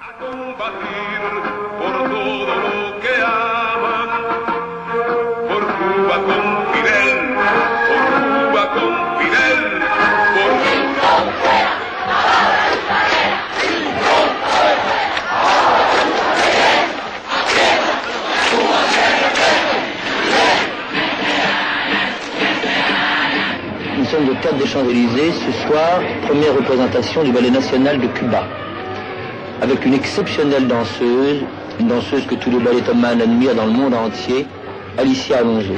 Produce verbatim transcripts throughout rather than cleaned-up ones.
A combatir por todo lo que aman, por Cuba con Fidel, por Cuba con Fidel, por Nous sommes au Théâtre des Champs-Élysées ce soir, première représentation du Ballet National de Cuba, avec une exceptionnelle danseuse, une danseuse que tous les ballettomanes admirent dans le monde entier, Alicia Alonso.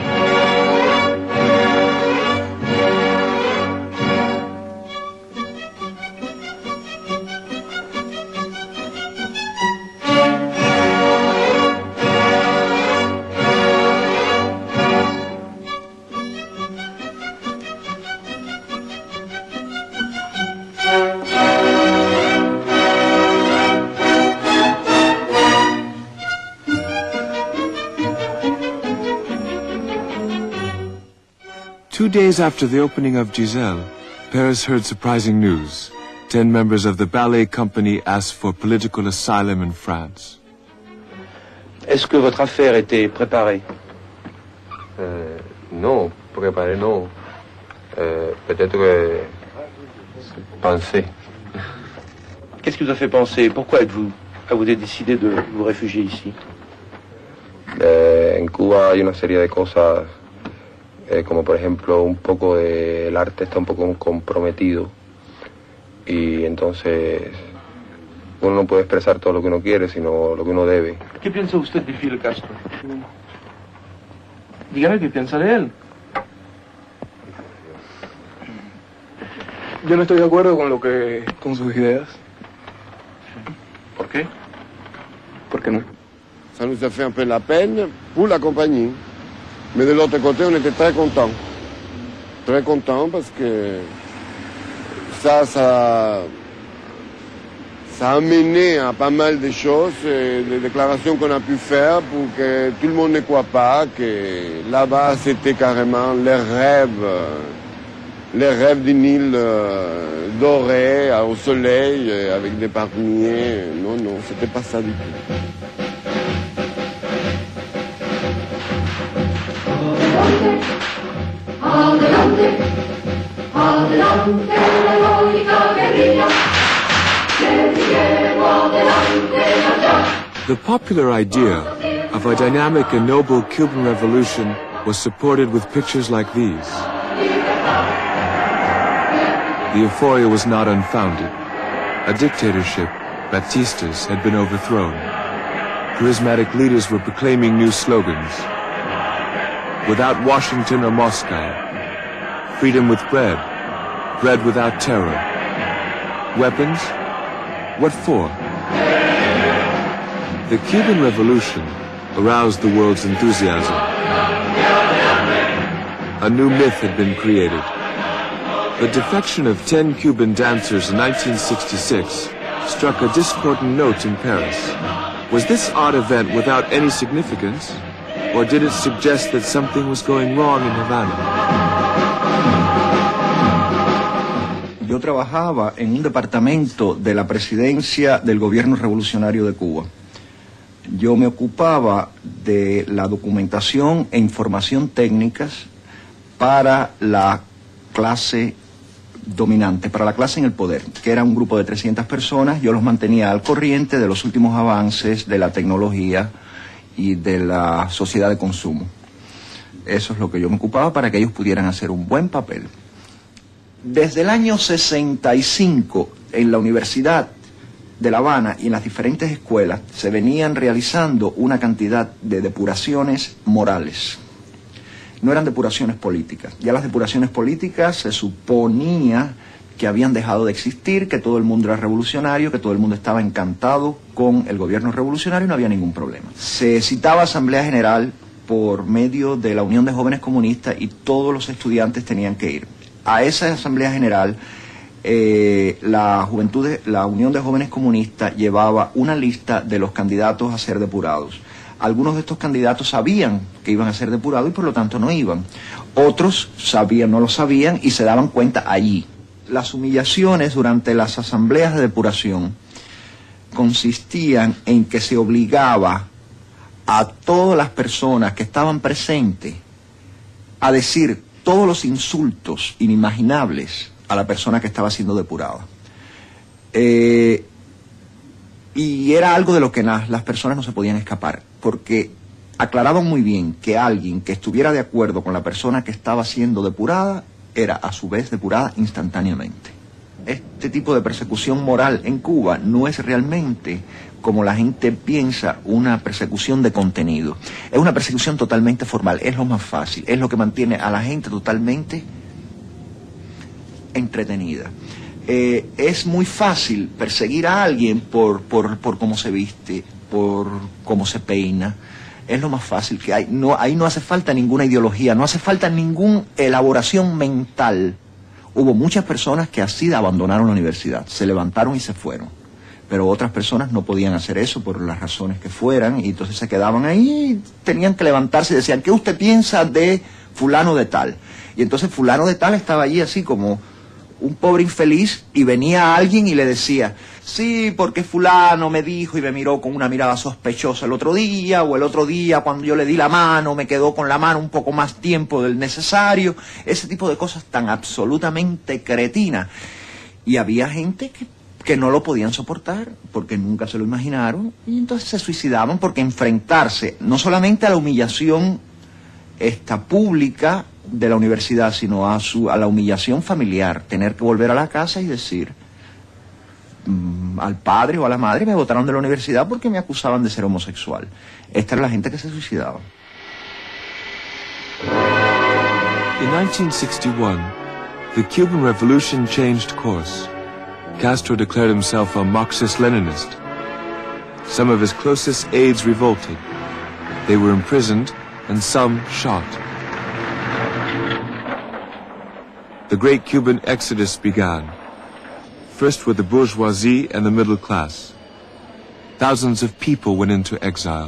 Two days after the opening of Giselle, Paris heard surprising news. Ten members of the ballet company asked for political asylum in France. Est-ce que votre affaire était préparée? euh, Non, préparée non. Euh, Peut-être que... penser. Qu'est-ce qui vous a fait penser? Pourquoi êtes-vous avez-vous décidé de vous réfugier ici? Eh, en Cuba hay una serie de cosas, eh, como por ejemplo un poco de, el arte está un poco comprometido y entonces uno no puede expresar todo lo que uno quiere, sino lo que uno debe. ¿Qué piensa usted de Fidel Castro? Dígame qué piensa de él. Yo no estoy de acuerdo con lo que, con sus ideas. ¿Por qué? ¿Por qué no? Ça nous a fait un peu la peine pour la compagnie. Mais de l'autre côté, on était très contents. Très contents parce que ça, ça, ça a mené à pas mal de choses, des déclarations qu'on a pu faire pour que tout le monde ne croit pas que là-bas, c'était carrément les rêves, les rêves d'une île dorée, au soleil, avec des palmiers. Non, non, c'était pas ça du tout. Adelante, adelante, la heroica guerrilla, guerrillero adelante allá. The popular idea of a dynamic and noble Cuban revolution was supported with pictures like these. The euphoria was not unfounded. A dictatorship, Batistas, had been overthrown. Charismatic leaders were proclaiming new slogans. Without Washington or Moscow. Freedom with bread. Bread without terror. Weapons? What for? The Cuban Revolution aroused the world's enthusiasm. A new myth had been created. The defection of ten Cuban dancers in nineteen sixty-six struck a discordant note in Paris. Was this odd event without any significance? Or did it suggest that something was going wrong in Havana? Yo trabajaba en un departamento de la presidencia del gobierno revolucionario de Cuba. Yo me ocupaba de la documentación e información técnicas para la clase dominante, para la clase en el poder, que era un grupo de trescientas personas. Yo los mantenía al corriente de los últimos avances de la tecnología y de la sociedad de consumo. Eso es lo que yo me ocupaba para que ellos pudieran hacer un buen papel. Desde el año sesenta y cinco, en la Universidad de La Habana y en las diferentes escuelas, se venían realizando una cantidad de depuraciones morales. No eran depuraciones políticas. Ya las depuraciones políticas se suponía que habían dejado de existir, que todo el mundo era revolucionario, que todo el mundo estaba encantado con el gobierno revolucionario y no había ningún problema. Se citaba Asamblea General por medio de la Unión de Jóvenes Comunistas y todos los estudiantes tenían que ir. A esa Asamblea General, eh, la, juventud de, la Unión de Jóvenes Comunistas llevaba una lista de los candidatos a ser depurados. Algunos de estos candidatos sabían que iban a ser depurados y por lo tanto no iban. Otros sabían, no lo sabían y se daban cuenta allí. Las humillaciones durante las asambleas de depuración consistían en que se obligaba a todas las personas que estaban presentes a decir todos los insultos inimaginables a la persona que estaba siendo depurada. Eh, y era algo de lo que na, las personas no se podían escapar, porque aclaraban muy bien que alguien que estuviera de acuerdo con la persona que estaba siendo depurada era a su vez depurada instantáneamente. Este tipo de persecución moral en Cuba no es realmente, como la gente piensa, una persecución de contenido. Es una persecución totalmente formal, es lo más fácil, es lo que mantiene a la gente totalmente entretenida. Eh, es muy fácil perseguir a alguien por, por, por cómo se viste, por cómo se peina. Es lo más fácil que hay. No, ahí no hace falta ninguna ideología, no hace falta ninguna elaboración mental. Hubo muchas personas que así abandonaron la universidad, se levantaron y se fueron. Pero otras personas no podían hacer eso por las razones que fueran, y entonces se quedaban ahí y tenían que levantarse y decían, ¿qué usted piensa de fulano de tal? Y entonces fulano de tal estaba allí así como un pobre infeliz, y venía alguien y le decía, sí, porque fulano me dijo y me miró con una mirada sospechosa el otro día, o el otro día cuando yo le di la mano me quedó con la mano un poco más tiempo del necesario, ese tipo de cosas tan absolutamente cretinas. Y había gente que, que no lo podían soportar porque nunca se lo imaginaron, y entonces se suicidaban, porque enfrentarse no solamente a la humillación esta pública de la universidad, sino a su a la humillación familiar, tener que volver a la casa y decir mmm, al padre o a la madre, me botaron de la universidad porque me acusaban de ser homosexual. Esta era la gente que se suicidaba. In nineteen sixty-one, the Cuban Revolution changed course. Castro declared himself a Marxist-Leninist. Some of his closest aides revolted. They were imprisoned and some shot. The great Cuban exodus began, first with the bourgeoisie and the middle class. Thousands of people went into exile.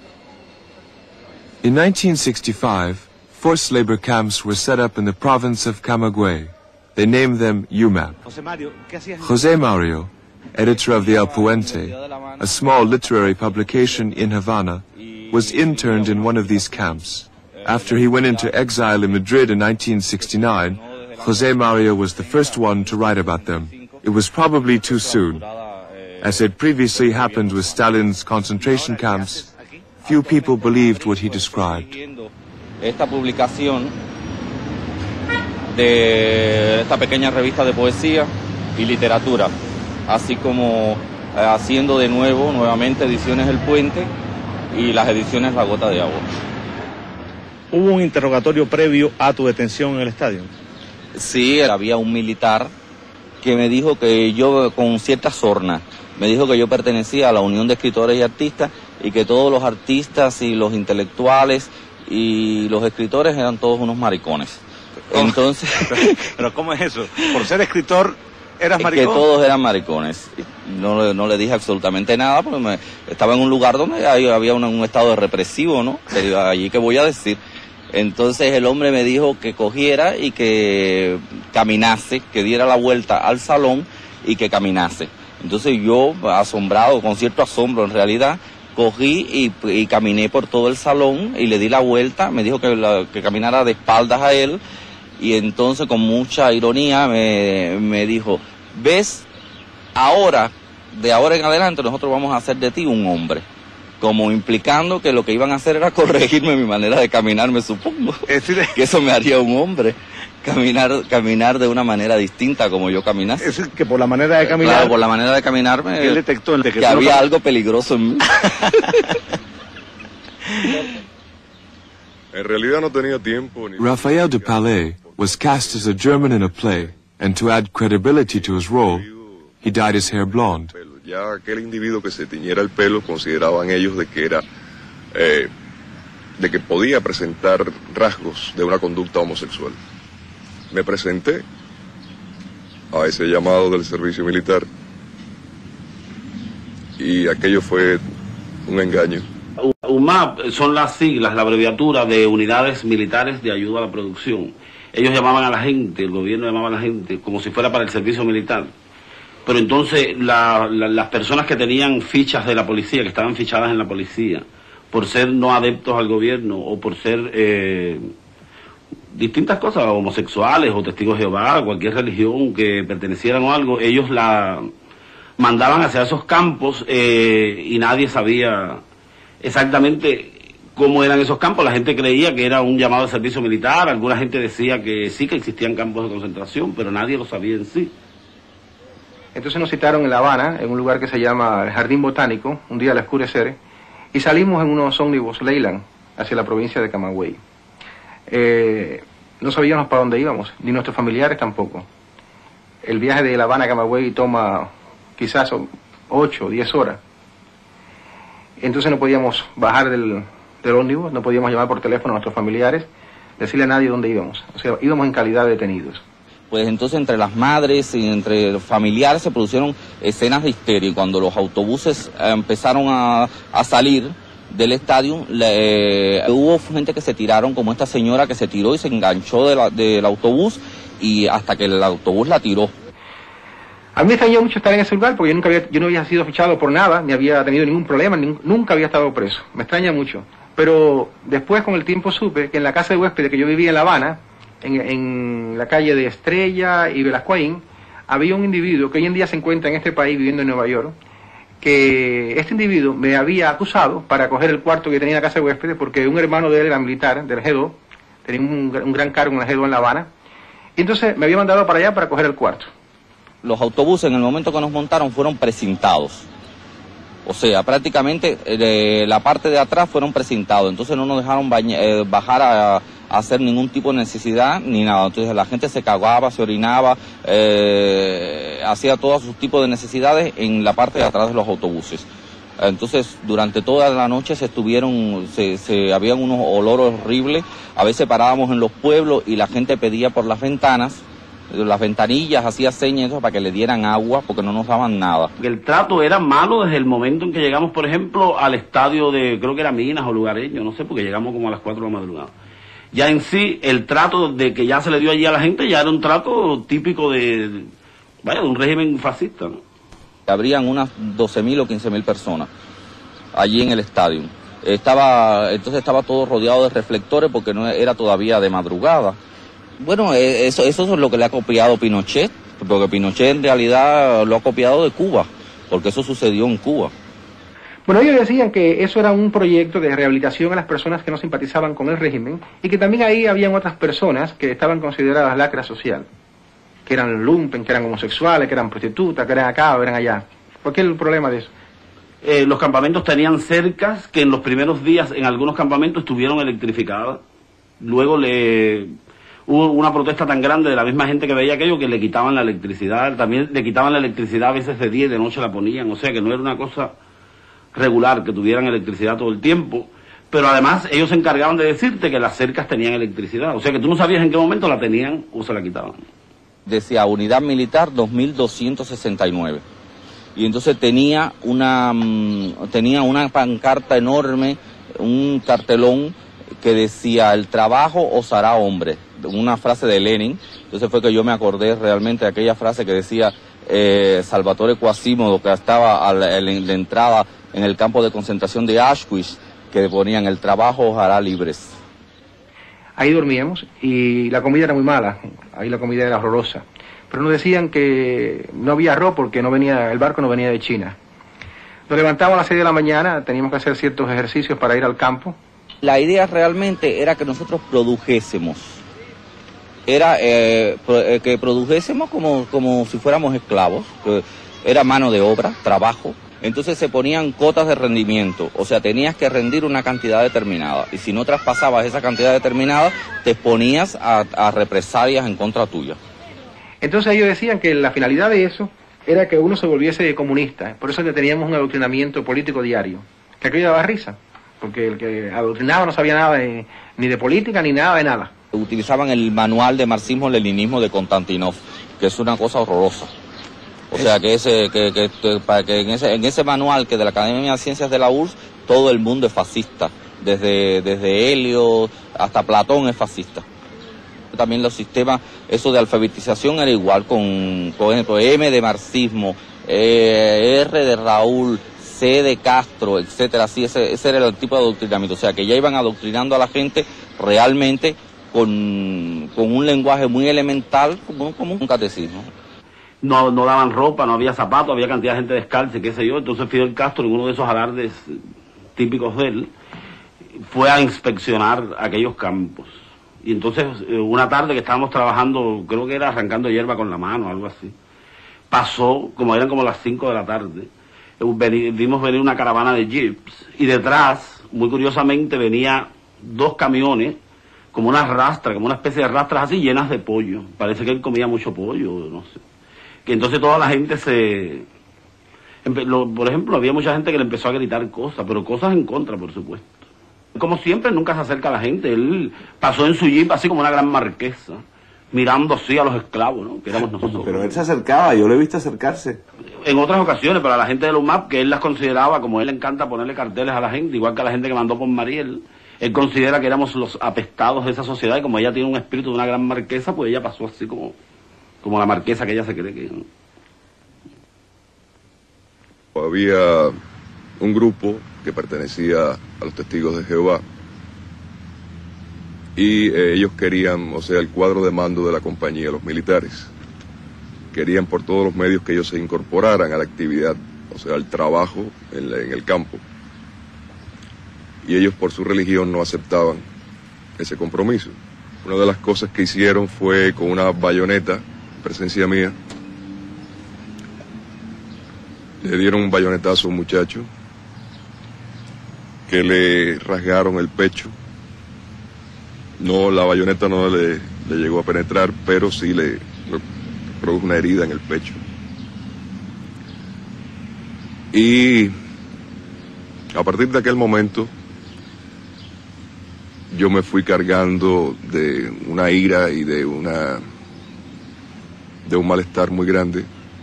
In nineteen sixty-five, forced labor camps were set up in the province of Camagüey. They named them U M A P. José Mario, editor of the El Puente, a small literary publication in Havana, was interned in one of these camps. After he went into exile in Madrid in nineteen sixty-nine, José Mario was the first one to write about them. It was probably too soon. As had previously happened with Stalin's concentration camps, few people believed what he described. Esta publicación de esta pequeña revista de poesía y literatura, así como eh, haciendo de nuevo, nuevamente, ediciones El Puente y las ediciones La Gota de Agua. ¿Hubo un interrogatorio previo a tu detención en el estadio? Sí, había un militar que me dijo que yo, con cierta sorna, me dijo que yo pertenecía a la Unión de Escritores y Artistas y que todos los artistas y los intelectuales y los escritores eran todos unos maricones. Entonces... ¿Pero cómo es eso? ¿Por ser escritor eras maricón? Que todos eran maricones. No, no le dije absolutamente nada porque me, estaba en un lugar donde había un, un estado de represivo, ¿no? Allí que voy a decir. Entonces el hombre me dijo que cogiera y que caminase, que diera la vuelta al salón y que caminase. Entonces yo, asombrado, con cierto asombro en realidad, cogí y, y caminé por todo el salón y le di la vuelta. Me dijo que, la, que caminara de espaldas a él, y entonces con mucha ironía me, me dijo, ¿ves? Ahora, de ahora en adelante nosotros vamos a hacer de ti un hombre. Como implicando que lo que iban a hacer era corregirme mi manera de caminar, me supongo. Es decir, que eso me haría un hombre. Caminar, caminar de una manera distinta como yo caminase. Es decir, que por la manera de caminar... Claro, por la manera de caminar me... ¿Qué detectó? El de que que había lo... algo peligroso en mí. En realidad no tenía tiempo ni... Raphael de Palais was cast as a German in a play, and to add credibility to his role, he dyed his hair blonde. Ya aquel individuo que se tiñera el pelo consideraban ellos de que era, eh, de que podía presentar rasgos de una conducta homosexual. Me presenté a ese llamado del servicio militar y aquello fue un engaño. U M A P son las siglas, la abreviatura de Unidades Militares de Ayuda a la Producción. Ellos llamaban a la gente, el gobierno llamaba a la gente como si fuera para el servicio militar. pero entonces la, la, las personas que tenían fichas de la policía, que estaban fichadas en la policía, por ser no adeptos al gobierno o por ser eh, distintas cosas, homosexuales o testigos de Jehová, cualquier religión que pertenecieran o algo, ellos la mandaban hacia esos campos eh, y nadie sabía exactamente cómo eran esos campos. La gente creía que era un llamado de servicio militar, alguna gente decía que sí, que existían campos de concentración, pero nadie lo sabía en sí. Entonces nos citaron en La Habana, en un lugar que se llama el Jardín Botánico, un día al oscurecer, y salimos en unos ómnibus Leyland hacia la provincia de Camagüey. Eh, no sabíamos para dónde íbamos, ni nuestros familiares tampoco. El viaje de La Habana a Camagüey toma quizás ocho o diez horas. Entonces no podíamos bajar del, del ómnibus, no podíamos llamar por teléfono a nuestros familiares, decirle a nadie dónde íbamos. O sea, íbamos en calidad de detenidos. Pues entonces entre las madres y entre los familiares se produjeron escenas de histeria. Y cuando los autobuses eh, empezaron a, a salir del estadio, le, eh, hubo gente que se tiraron, como esta señora que se tiró y se enganchó de la, del autobús y hasta que el autobús la tiró. A mí me extrañó mucho estar en ese lugar porque yo nunca había, yo no había sido fichado por nada, ni había tenido ningún problema, ni, nunca había estado preso. Me extraña mucho. Pero después con el tiempo supe que en la casa de huéspedes que yo vivía en La Habana, en, en la calle de Estrella y Velascoín, había un individuo que hoy en día se encuentra en este país viviendo en Nueva York, que este individuo me había acusado para coger el cuarto que tenía en la casa de huéspedes porque un hermano de él era militar, del G dos, tenía un, un gran cargo en el G dos en La Habana, y entonces me había mandado para allá para coger el cuarto. Los autobuses en el momento que nos montaron fueron precintados. O sea, prácticamente eh, la parte de atrás fueron precintados, entonces no nos dejaron eh, bajar a, a hacer ningún tipo de necesidad ni nada. Entonces la gente se cagaba, se orinaba, eh, hacía todos sus tipos de necesidades en la parte de atrás de los autobuses. Entonces durante toda la noche se estuvieron, se, se habían unos olores horribles, a veces parábamos en los pueblos y la gente pedía por las ventanas, las ventanillas, hacía señas para que le dieran agua porque no nos daban nada. El trato era malo desde el momento en que llegamos, por ejemplo, al estadio de, creo que era Minas o Lugareño, no sé, porque llegamos como a las cuatro de la madrugada. Ya en sí, el trato de que ya se le dio allí a la gente ya era un trato típico de, vaya, de un régimen fascista, ¿no? Habrían unas doce mil o quince mil personas allí en el estadio. Estaba, entonces estaba todo rodeado de reflectores porque no era todavía de madrugada. Bueno, eso, eso es lo que le ha copiado Pinochet, porque Pinochet en realidad lo ha copiado de Cuba, porque eso sucedió en Cuba. Bueno, ellos decían que eso era un proyecto de rehabilitación a las personas que no simpatizaban con el régimen y que también ahí habían otras personas que estaban consideradas lacra social, que eran lumpen, que eran homosexuales, que eran prostitutas, que eran acá o eran allá. ¿Por qué el problema de eso? Eh, los campamentos tenían cercas que en los primeros días en algunos campamentos estuvieron electrificadas, luego le... hubo una protesta tan grande de la misma gente que veía aquello que le quitaban la electricidad, también le quitaban la electricidad a veces de día y de noche la ponían, o sea que no era una cosa regular que tuvieran electricidad todo el tiempo, pero además ellos se encargaban de decirte que las cercas tenían electricidad, o sea que tú no sabías en qué momento la tenían o se la quitaban. Decía Unidad Militar dos mil doscientos sesenta y nueve y entonces tenía una, tenía una pancarta enorme, un cartelón que decía el trabajo os hará hombre, una frase de Lenin. Entonces fue que yo me acordé realmente de aquella frase que decía eh, Salvatore Quasimodo, que estaba a la, en la entrada en el campo de concentración de Auschwitz, que ponían el trabajo os hará libres. Ahí dormíamos y la comida era muy mala, ahí la comida era horrorosa, pero nos decían que no había arroz porque no venía, el barco no venía de China. Nos levantábamos a las seis de la mañana, teníamos que hacer ciertos ejercicios para ir al campo. La idea realmente era que nosotros produjésemos, era eh, pro, que produjésemos como, como si fuéramos esclavos, que era mano de obra, trabajo. Entonces se ponían cotas de rendimiento, o sea, tenías que rendir una cantidad determinada, y si no traspasabas esa cantidad determinada, te exponías a, a represalias en contra tuya. Entonces ellos decían que la finalidad de eso era que uno se volviese comunista, por eso que teníamos un adoctrinamiento político diario, que aquello daba risa, porque el que adoctrinaba no sabía nada de, ni de política ni nada de nada. Utilizaban el manual de marxismo-leninismo de Konstantinov, que es una cosa horrorosa. O sea, que ese que, que, que, para que en, ese, en ese manual que de la Academia de Ciencias de la U R S S, todo el mundo es fascista. Desde, desde Helio hasta Platón es fascista. También los sistemas, eso de alfabetización era igual, con, por ejemplo, M de marxismo, eh, R de Raúl, C de Castro, etcétera, así, ese, ese era el tipo de adoctrinamiento, o sea que ya iban adoctrinando a la gente realmente con, con un lenguaje muy elemental, como, como un catecismo. No, no daban ropa, no había zapatos, había cantidad de gente descalza, qué sé yo, entonces Fidel Castro, en uno de esos alardes típicos de él, fue a inspeccionar aquellos campos. Y entonces, una tarde que estábamos trabajando, creo que era arrancando hierba con la mano, algo así, pasó, como eran como las cinco de la tarde, vimos venir una caravana de jeeps, y detrás, muy curiosamente, venía dos camiones, como unas rastras, como una especie de rastras así, llenas de pollo. Parece que él comía mucho pollo, no sé. Que entonces toda la gente se... Por ejemplo, había mucha gente que le empezó a gritar cosas, pero cosas en contra, por supuesto. Como siempre, nunca se acerca a la gente. Él pasó en su jeep así como una gran marquesa, mirando así a los esclavos, ¿no? Que éramos nosotros. Pero él se acercaba, yo lo he visto acercarse. En otras ocasiones, para la gente de la U M A P, que él las consideraba, como a él le encanta ponerle carteles a la gente, igual que a la gente que mandó por Mariel, él considera que éramos los apestados de esa sociedad, y como ella tiene un espíritu de una gran marquesa, pues ella pasó así como, como la marquesa que ella se cree que... ¿no? Había un grupo que pertenecía a los Testigos de Jehová y eh, ellos querían, o sea, el cuadro de mando de la compañía, los militares, querían por todos los medios que ellos se incorporaran a la actividad, o sea, al trabajo en, la, en el campo. Y ellos por su religión no aceptaban ese compromiso. Una de las cosas que hicieron fue con una bayoneta, en presencia mía, le dieron un bayonetazo a un muchacho, que le rasgaron el pecho. No, la bayoneta no le, le llegó a penetrar, pero sí le, le produjo una herida en el pecho. Y a partir de aquel momento, yo me fui cargando de una ira y de una de un malestar muy grande.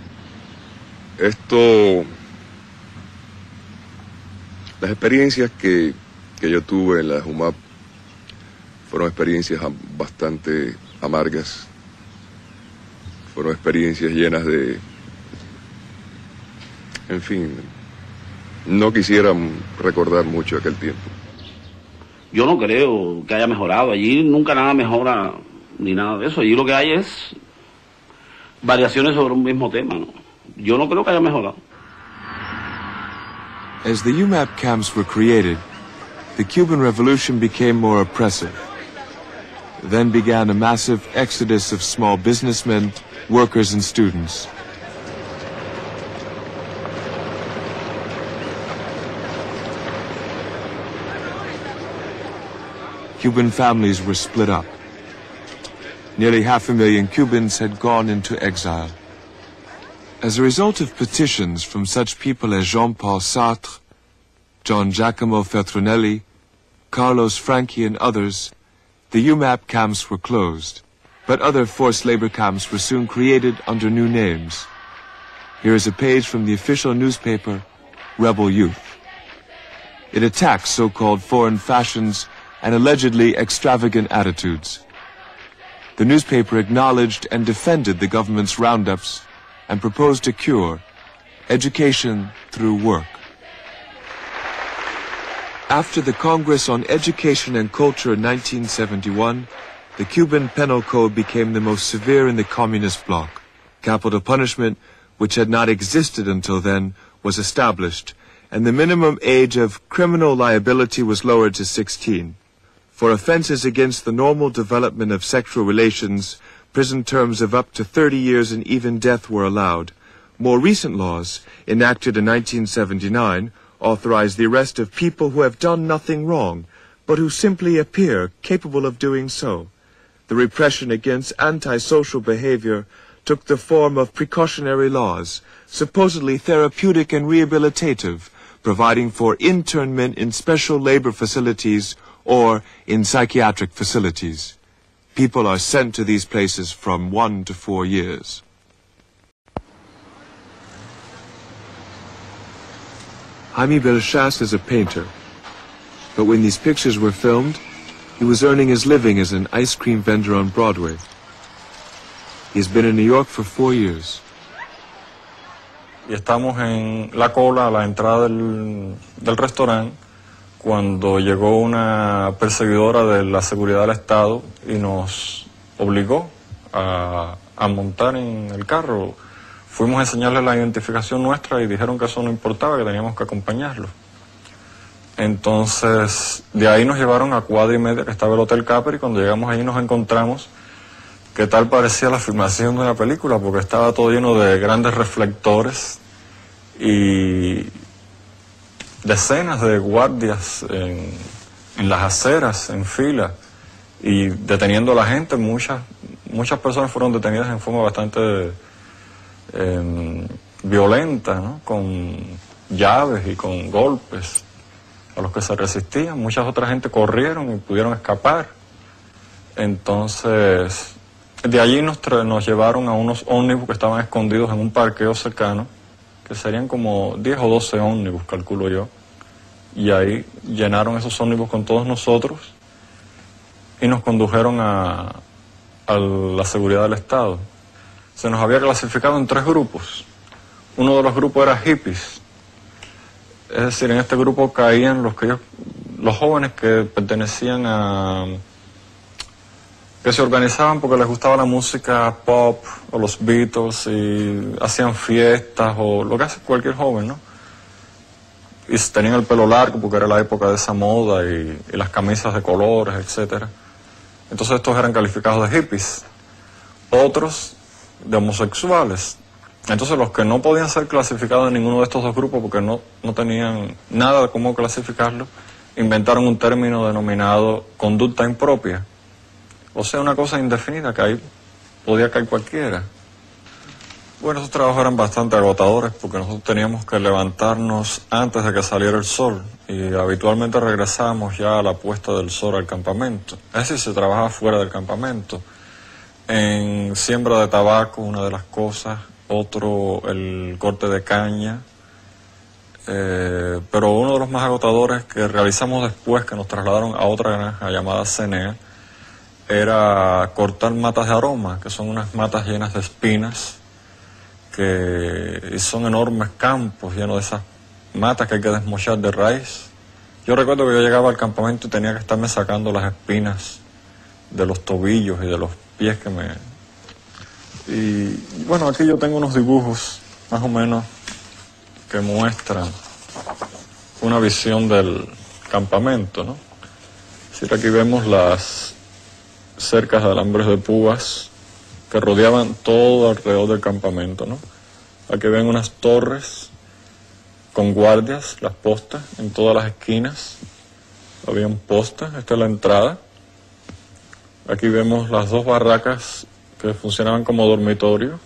Esto, las experiencias que, que yo tuve en la U M A P fueron experiencias bastante amargas, fueron experiencias llenas de, en fin, no quisiera recordar mucho aquel tiempo. Yo no creo que haya mejorado, allí nunca nada mejora ni nada de eso, allí lo que hay es variaciones sobre un mismo tema, ¿no? Yo no creo que haya mejorado. As the U M A P camps were created, the Cuban Revolution became more oppressive. Then began a massive exodus of small businessmen, workers, and students. Cuban families were split up. Nearly half a million Cubans had gone into exile. As a result of petitions from such people as Jean-Paul Sartre, John Giacomo Feltrinelli, Carlos Franchi, and others, the U M A P camps were closed, but other forced labor camps were soon created under new names. Here is a page from the official newspaper, Rebel Youth. It attacks so-called foreign fashions and allegedly extravagant attitudes. The newspaper acknowledged and defended the government's roundups and proposed a cure, education through work. After the Congress on Education and Culture in nineteen seventy-one, the Cuban Penal Code became the most severe in the communist bloc. Capital punishment, which had not existed until then, was established, and the minimum age of criminal liability was lowered to sixteen. For offenses against the normal development of sexual relations, prison terms of up to thirty years and even death were allowed. More recent laws, enacted in nineteen seventy-nine, authorize the arrest of people who have done nothing wrong, but who simply appear capable of doing so. The repression against antisocial behavior took the form of precautionary laws, supposedly therapeutic and rehabilitative, providing for internment in special labor facilities or in psychiatric facilities. People are sent to these places from one to four years. Jaime Belchas is a painter, but when these pictures were filmed, He was earning his living as an ice cream vendor on Broadway. He has been in New York for four years. Y estamos en la cola a la entrada del, del restaurante cuando llegó una perseguidora de la seguridad del Estado y nos obligó a, a montar en el carro. Fuimos a enseñarles la identificación nuestra y dijeron que eso no importaba, que teníamos que acompañarlos. Entonces, de ahí nos llevaron a cuadra y media, que estaba el Hotel Capri, y cuando llegamos allí nos encontramos que tal parecía la filmación de una película, porque estaba todo lleno de grandes reflectores y decenas de guardias en, en las aceras, en fila, y deteniendo a la gente. Muchas, muchas personas fueron detenidas en forma bastante eh, violenta, ¿no? Con llaves y con golpes a los que se resistían. Muchas otras gente corrieron y pudieron escapar. Entonces, de allí nos, nos llevaron a unos ómnibus que estaban escondidos en un parqueo cercano, que serían como diez o doce ómnibus, calculo yo, y ahí llenaron esos ómnibus con todos nosotros y nos condujeron a, a la seguridad del Estado. Se nos había clasificado en tres grupos. Uno de los grupos era hippies. Es decir, en este grupo caían los que ellos, los jóvenes que pertenecían a, que se organizaban porque les gustaba la música pop o los Beatles y hacían fiestas o lo que hace cualquier joven, ¿no? Y tenían el pelo largo porque era la época de esa moda y, y las camisas de colores, etcétera. Entonces estos eran calificados de hippies. Otros de homosexuales. Entonces los que no podían ser clasificados en ninguno de estos dos grupos porque no, no tenían nada de cómo clasificarlo, inventaron un término denominado conducta impropia. O sea, una cosa indefinida que ahí podía caer cualquiera. Bueno, esos trabajos eran bastante agotadores porque nosotros teníamos que levantarnos antes de que saliera el sol y habitualmente regresábamos ya a la puesta del sol al campamento. Es decir, se trabajaba fuera del campamento. En siembra de tabaco, una de las cosas, otro el corte de caña, eh, pero uno de los más agotadores que realizamos después, que nos trasladaron a otra granja llamada Cenea, era cortar matas de aroma, que son unas matas llenas de espinas, que y son enormes campos llenos de esas matas que hay que desmochar de raíz. Yo recuerdo que yo llegaba al campamento y tenía que estarme sacando las espinas de los tobillos y de los pies que me... Y bueno, aquí yo tengo unos dibujos más o menos que muestran una visión del campamento, ¿no? Es decir, aquí vemos las cercas de alambres de púas que rodeaban todo alrededor del campamento, ¿no? Aquí ven unas torres con guardias, las postas, en todas las esquinas. Habían postas, esta es la entrada. Aquí vemos las dos barracas que funcionaban como dormitorio.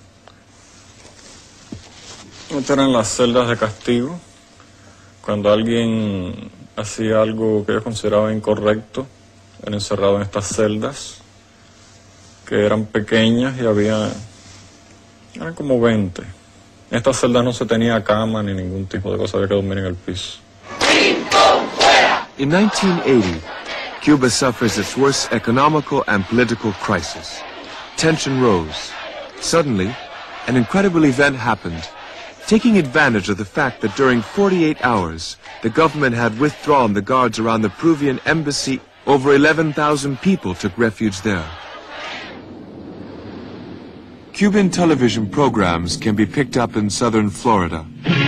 Estas eran las celdas de castigo. Cuando alguien hacía algo que ellos consideraban incorrecto, era encerrado en estas celdas, que eran pequeñas y había, eran como veinte. En estas celdas no se tenía cama ni ningún tipo de cosa, había que dormir en el piso. In nineteen eighty, Cuba suffers its worst economical and political crisis. Tension rose. Suddenly, an incredible event happened, taking advantage of the fact that during forty-eight hours, the government had withdrawn the guards around the Peruvian embassy. Over eleven thousand people took refuge there. Cuban television programs can be picked up in southern Florida.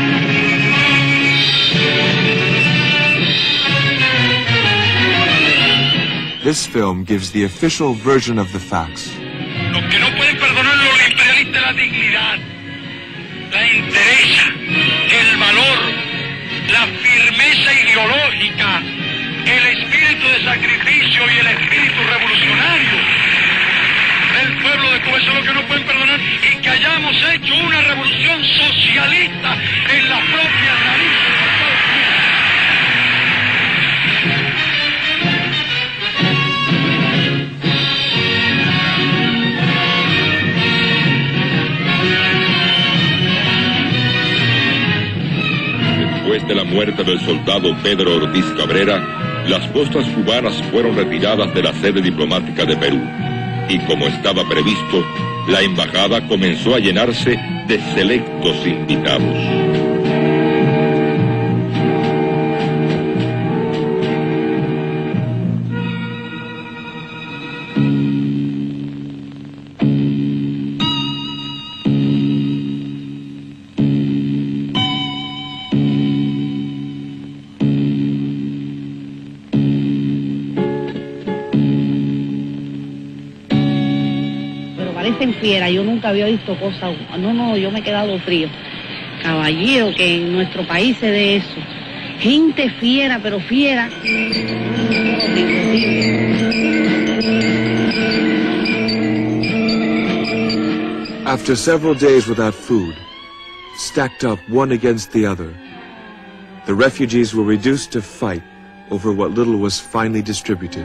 This film gives the official version of the facts. Los que no pueden perdonar los imperialistas la dignidad, la entereza, el valor, la firmeza ideológica, el espíritu de sacrificio y el espíritu revolucionario del pueblo de Cuba. Eso es lo que no pueden perdonar, y que hayamos hecho una revolución socialista en las propias narices de Estados Unidos. Después de la muerte del soldado Pedro Ortiz Cabrera, las costas cubanas fueron retiradas de la sede diplomática de Perú y, como estaba previsto, la embajada comenzó a llenarse de selectos invitados. Parecen fiera, yo nunca había visto cosas, no, no, yo me he quedado frío. Caballero, que en nuestro país se dé eso. Gente fiera, pero fiera. After several days without food, stacked up one against the other, the refugees were reduced to fight over what little was finally distributed.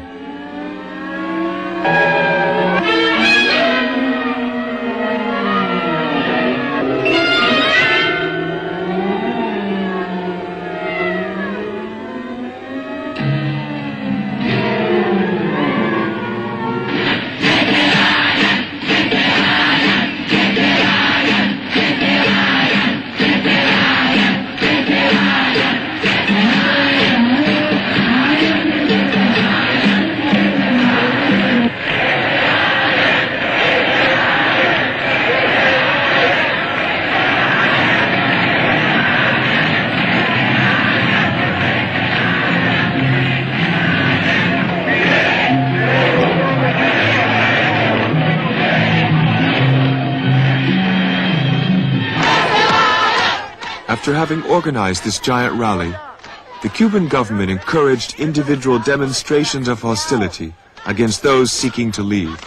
After having organized this giant rally, the Cuban government encouraged individual demonstrations of hostility against those seeking to leave.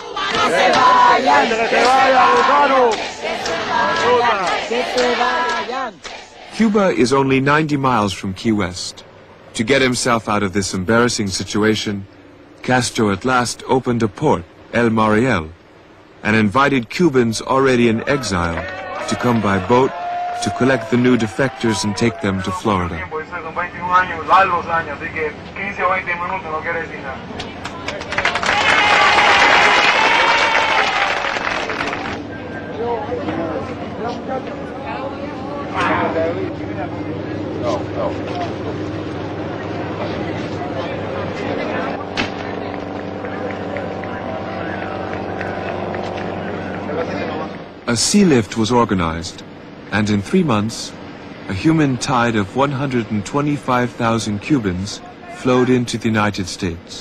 Cuba is only ninety miles from Key West. To get himself out of this embarrassing situation, Castro at last opened a port, El Mariel, and invited Cubans already in exile to come by boat to collect the new defectors and take them to Florida. No, no. A sea lift was organized, and in three months, a human tide of one hundred twenty-five thousand Cubans flowed into the United States.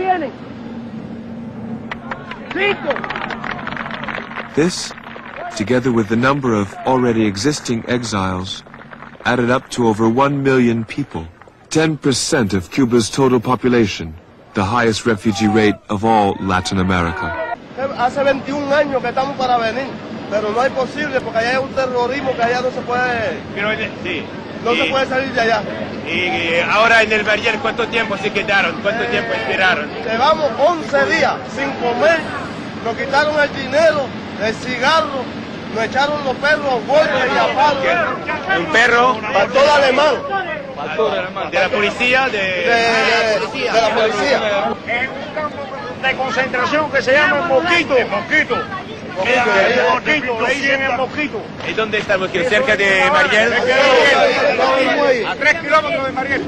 This, together with the number of already existing exiles, added up to over one million people, ten percent of Cuba's total population, the highest refugee rate of all Latin America. Hace veintiún años que estamos para venir. Pero no es posible porque allá hay un terrorismo que allá no se puede, sí. no y, se puede salir de allá. Y, y ahora en el Mariel, ¿cuánto tiempo se quedaron? ¿Cuánto eh, tiempo esperaron? Llevamos once días sin comer, nos quitaron el dinero, el cigarro, nos echaron los perros, golpes y a palos. ¿Un perro? Pastor alemán. ¿De la policía? De, de, de, de la policía. En un campo de concentración que se llama Mosquito. Mosquito. El mosquito, le dicen el mosquito. ¿Y dónde está el mosquito? ¿Cerca de Mariel? A tres kilómetros de Mariel.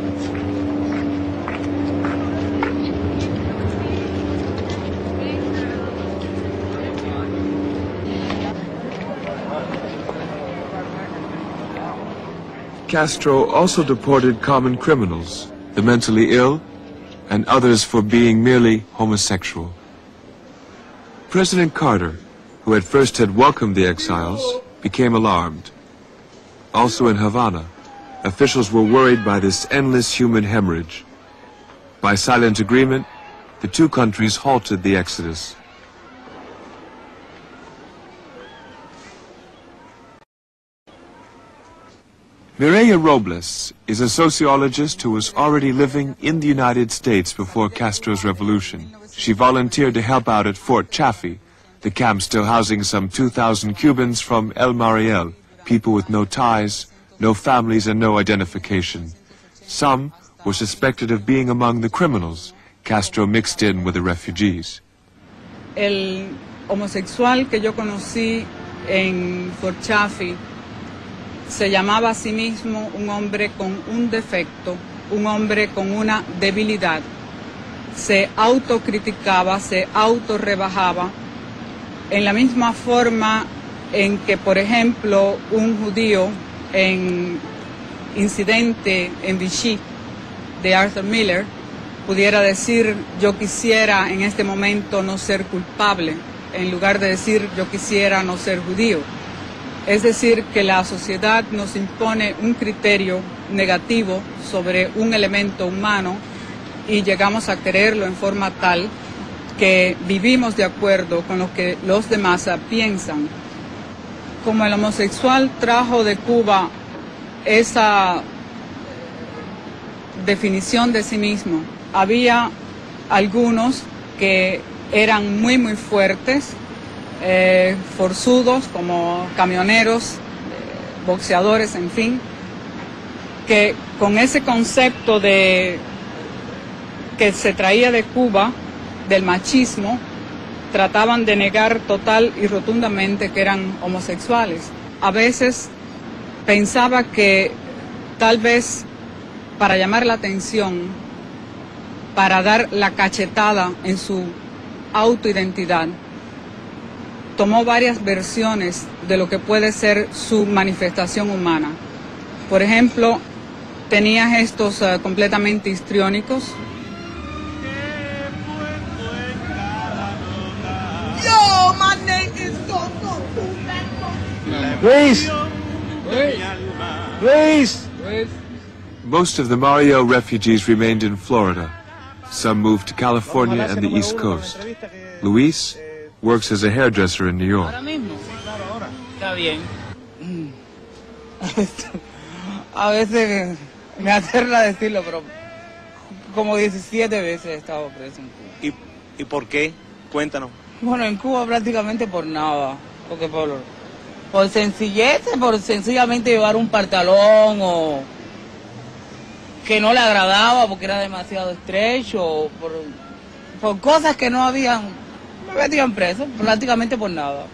Castro also deported common criminals, the mentally ill, and others for being merely homosexual. President Carter, who at first had welcomed the exiles, became alarmed. Also in Havana, officials were worried by this endless human hemorrhage. By silent agreement, the two countries halted the exodus. Mireya Robles is a sociologist who was already living in the United States before Castro's revolution. She volunteered to help out at Fort Chaffee, the camp still housing some two thousand Cubans from El Mariel, people with no ties, no families, and no identification. Some were suspected of being among the criminals Castro mixed in with the refugees. El homosexual que yo conocí en Fort Chaffee se llamaba a sí mismo un hombre con un defecto, un hombre con una debilidad. Se autocriticaba, se autorrebajaba en la misma forma en que, por ejemplo, un judío en Incidente en Vichy de Arthur Miller pudiera decir: yo quisiera en este momento no ser culpable, en lugar de decir yo quisiera no ser judío. Es decir, que la sociedad nos impone un criterio negativo sobre un elemento humano y llegamos a creerlo en forma tal que vivimos de acuerdo con lo que los demás piensan. Como el homosexual trajo de Cuba esa definición de sí mismo, había algunos que eran muy muy fuertes, eh, forzudos, como camioneros, eh, boxeadores, en fin, que con ese concepto de que se traía de Cuba, del machismo, trataban de negar total y rotundamente que eran homosexuales. A veces pensaba que tal vez para llamar la atención, para dar la cachetada en su autoidentidad, tomó varias versiones de lo que puede ser su manifestación humana. Por ejemplo, tenía gestos uh, completamente histriónicos. Yo, my name is Coco. Luis! Luis! Most of the Mario refugees remained in Florida. Some moved to California and the East Coast. Luis works as a hairdresser in New York. Ahora mismo. Está bien. A veces me aterra decirlo, pero como diecisiete veces he estado preso en Cuba. ¿Y, y por qué? Cuéntanos. Bueno, en Cuba prácticamente por nada, porque por, por sencillez, por sencillamente llevar un pantalón o que no le agradaba porque era demasiado estrecho, o por, por cosas que no habían, me metían preso, prácticamente por nada.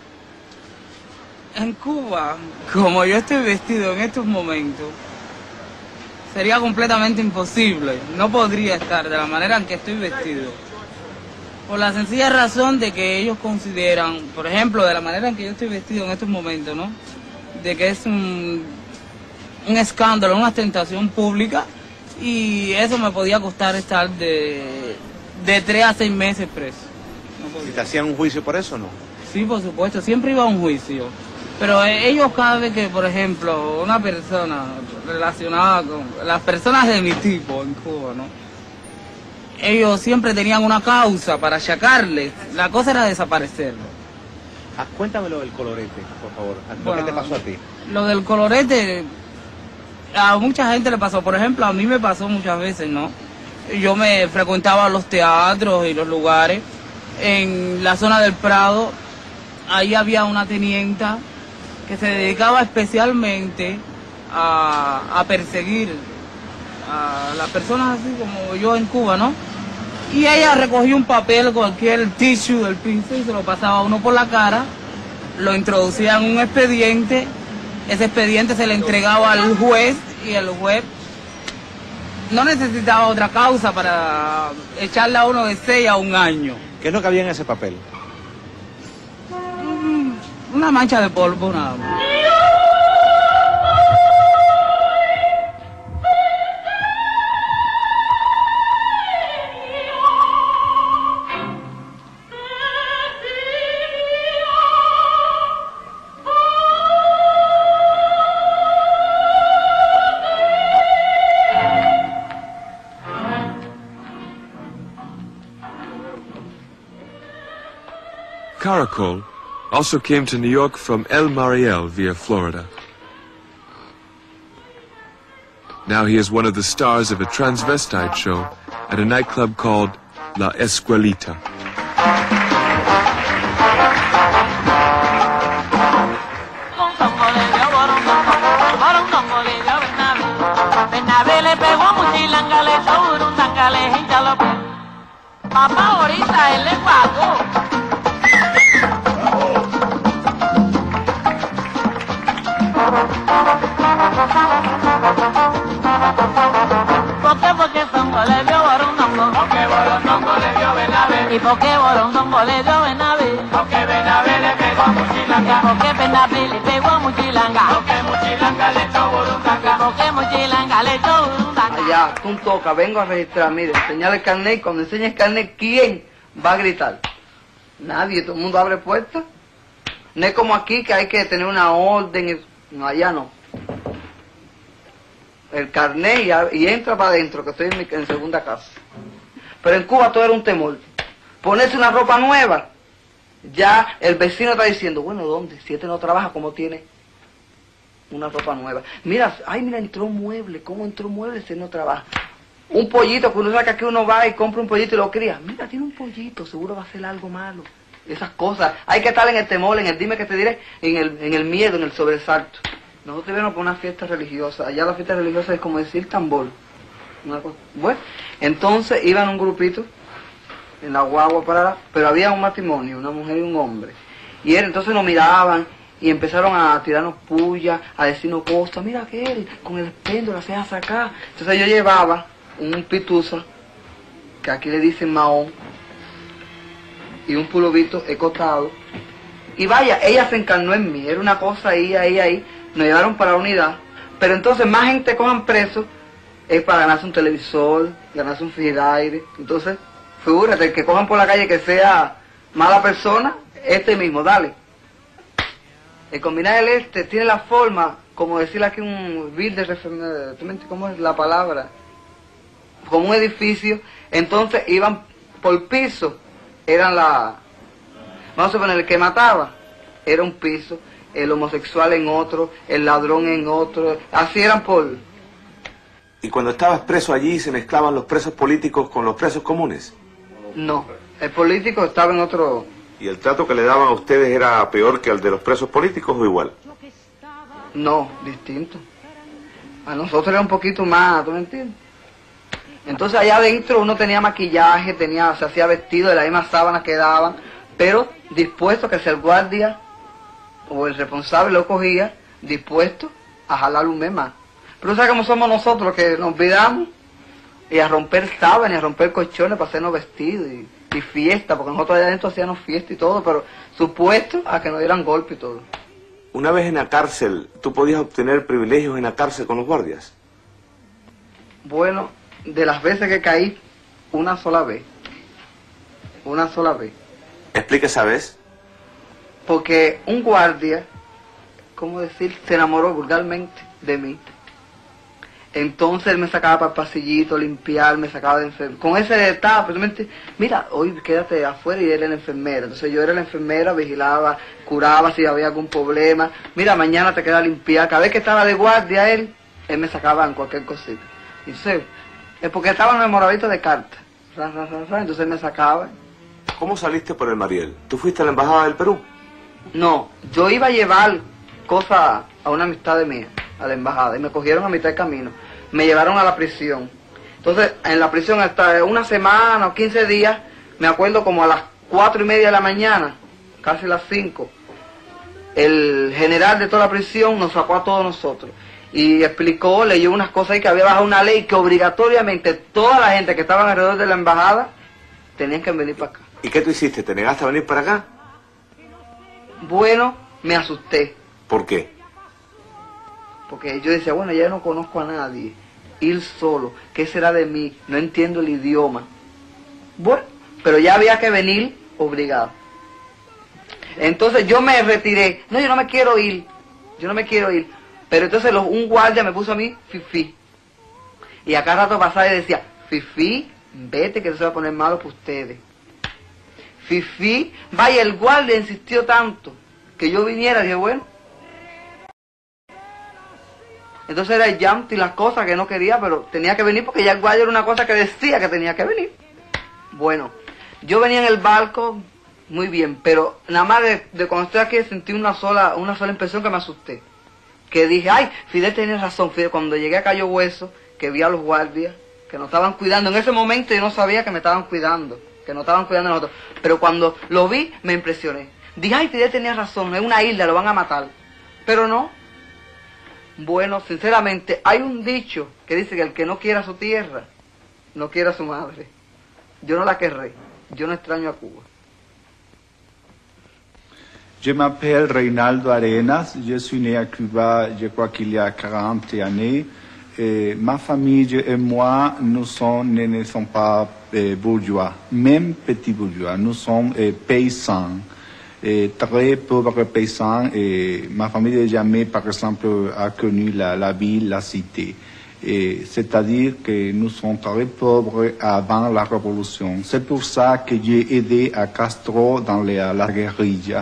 En Cuba, como yo estoy vestido en estos momentos, sería completamente imposible, no podría estar de la manera en que estoy vestido. Por la sencilla razón de que ellos consideran, por ejemplo, de la manera en que yo estoy vestido en estos momentos, ¿no? De que es un, un escándalo, una ostentación pública, y eso me podía costar estar de, de tres a seis meses preso. No ¿Y te hacían un juicio por eso o no? Sí, por supuesto, siempre iba a un juicio. Pero ellos cada vez que, por ejemplo, una persona relacionada con las personas de mi tipo en Cuba, ¿no? Ellos siempre tenían una causa para achacarles. La cosa era desaparecerlo. Ah, cuéntame lo del colorete, por favor. ¿Lo Bueno, que te pasó a ti? Lo del colorete, a mucha gente le pasó. Por ejemplo, a mí me pasó muchas veces, ¿no? Yo me frecuentaba los teatros y los lugares. En la zona del Prado, ahí había una tenienta que se dedicaba especialmente a, a perseguir a las personas así como yo en Cuba, ¿no? Y ella recogía un papel, cualquier tissue del piso, y se lo pasaba a uno por la cara, lo introducía en un expediente, ese expediente se le entregaba al juez y el juez no necesitaba otra causa para echarle a uno de seis a un año. ¿Qué es lo que había en ese papel? Una mancha de polvo nada más. Caracol also came to New York from El Mariel via Florida. Now he is one of the stars of a transvestite show at a nightclub called La Escuelita. Bernabé le pegó a Muchilán ¿Y por qué Borondongo le dio Benavé? Porque Benavé le pegó a Muchilanga. Porque Benavé le pegó a Muchilanga. Porque Muchilanga le echó Burundanga. Porque Muchilanga le echó Burundanga. Allá, tú toca, vengo a registrar, mire, señala el carnet y cuando enseñe el carnet, ¿quién va a gritar? Nadie, todo el mundo abre puertas. No es como aquí que hay que tener una orden, no, allá no. El carnet y, y entra para adentro, que estoy en mi en segunda casa. Pero en Cuba todo era un temor. Ponerse una ropa nueva, ya el vecino está diciendo, bueno, ¿dónde? Si este no trabaja, ¿cómo tiene una ropa nueva? Mira, ay, mira, entró un mueble, ¿cómo entró un mueble si no trabaja? Un pollito, que uno saca que uno va y compra un pollito y lo cría. Mira, tiene un pollito, seguro va a hacer algo malo. Esas cosas, hay que estar en el temor, en el dime que te diré, en el, en el miedo, en el sobresalto. Nosotros íbamos por una fiesta religiosa, allá la fiesta religiosa es como decir tambor. Una cosa. Bueno, entonces iban un grupito en la guagua para, pero había un matrimonio, una mujer y un hombre. Y él, entonces nos miraban y empezaron a tirarnos puya, a decirnos cosas, mira aquel, con el péndulo, se hace acá. Entonces yo llevaba un pituza, que aquí le dicen mahón, y un pulovito escotado. Y vaya, ella se encarnó en mí, era una cosa ahí, ahí, ahí. Nos llevaron para la unidad, pero entonces más gente cojan preso es para ganarse un televisor, ganarse un frigidaire. Entonces, figúrate, el que cojan por la calle que sea mala persona, este mismo, dale. El combinar del este tiene la forma, como decirle aquí un builder, ¿cómo es la palabra? Como un edificio, entonces iban por piso. Eran la, vamos a suponer, el que mataba era un piso, el homosexual en otro, el ladrón en otro, así eran por... ¿Y cuando estabas preso allí se mezclaban los presos políticos con los presos comunes? No, el político estaba en otro... ¿Y el trato que le daban a ustedes era peor que el de los presos políticos o igual? No, distinto. A nosotros era un poquito más, ¿tú me entiendes? Entonces allá adentro uno tenía maquillaje, tenía, se hacía vestido de las mismas sábanas que daban, pero dispuesto que si el guardia o el responsable lo cogía, dispuesto a jalar un mes más. Pero ¿sabes cómo somos nosotros, que nos olvidamos? Y a romper sábanas, y a romper colchones para hacernos vestidos y, y fiesta, porque nosotros allá adentro hacíamos fiesta y todo, pero supuesto a que nos dieran golpe y todo. Una vez en la cárcel, ¿tú podías obtener privilegios en la cárcel con los guardias? Bueno, de las veces que caí, una sola vez. Una sola vez. Explica esa vez. Porque un guardia, ¿cómo decir? Se enamoró vulgarmente de mí. Entonces él me sacaba para el pasillito, limpiar, me sacaba de enfermera. Con ese estaba, precisamente, mira, hoy quédate afuera, y él era la enfermera. Entonces yo era la enfermera, vigilaba, curaba si había algún problema. Mira, mañana te queda a limpiar. Cada vez que estaba de guardia él, él me sacaba en cualquier cosita. Y entonces, es porque estaba en el memoradito de cartas. Ra, ra, ra, ra, entonces él me sacaba. ¿Cómo saliste por el Mariel? ¿Tú fuiste a la embajada del Perú? No, yo iba a llevar cosas a una amistad de mía, a la embajada, y me cogieron a mitad del camino. Me llevaron a la prisión. Entonces, en la prisión hasta una semana o quince días, me acuerdo como a las cuatro y media de la mañana, casi las cinco, el general de toda la prisión nos sacó a todos nosotros. Y explicó, leyó unas cosas ahí, que había bajado una ley que obligatoriamente toda la gente que estaba alrededor de la embajada tenían que venir para acá. ¿Y qué tú hiciste? ¿Te negaste a venir para acá? Bueno, me asusté. ¿Por qué? Porque yo decía, bueno, ya no conozco a nadie. Ir solo, ¿qué será de mí? No entiendo el idioma. Bueno, pero ya había que venir obligado. Entonces yo me retiré. No, yo no me quiero ir. Yo no me quiero ir. Pero entonces los, un guardia me puso a mí, Fifi. Y a cada rato pasaba y decía, Fifi, vete que eso se va a poner malo para ustedes. Fifi, vaya, el guardia insistió tanto que yo viniera. Dije, bueno. Entonces era el llanto y las cosas que no quería, pero tenía que venir porque ya el guardia era una cosa que decía que tenía que venir. Bueno, yo venía en el barco muy bien, pero nada más de, de cuando estoy aquí sentí una sola, una sola impresión que me asusté. Que dije, ay, Fidel tenía razón, Fidel, cuando llegué a Cayo Hueso, que vi a los guardias, que nos estaban cuidando, en ese momento yo no sabía que me estaban cuidando, que nos estaban cuidando a nosotros, pero cuando lo vi, me impresioné. Dije, ay, Fidel tenía razón, es una isla, lo van a matar. Pero no. Bueno, sinceramente, hay un dicho que dice que el que no quiera su tierra, no quiera a su madre. Yo no la querré. Yo no extraño a Cuba. Je m'appelle Reynaldo Arenas, je suis né à Cuba, je crois qu'il y a quarante années. Et ma famille et moi, nous sommes, ne, ne sommes pas eh, bourgeois, même petits bourgeois, nous sommes eh, paysans, eh, très pauvres paysans, et ma famille n'a jamais, par exemple, a connu la, la ville, la cité. C'est-à-dire que nous sommes très pauvres avant la révolution. C'est pour ça que j'ai aidé à Castro dans la, la guérilla.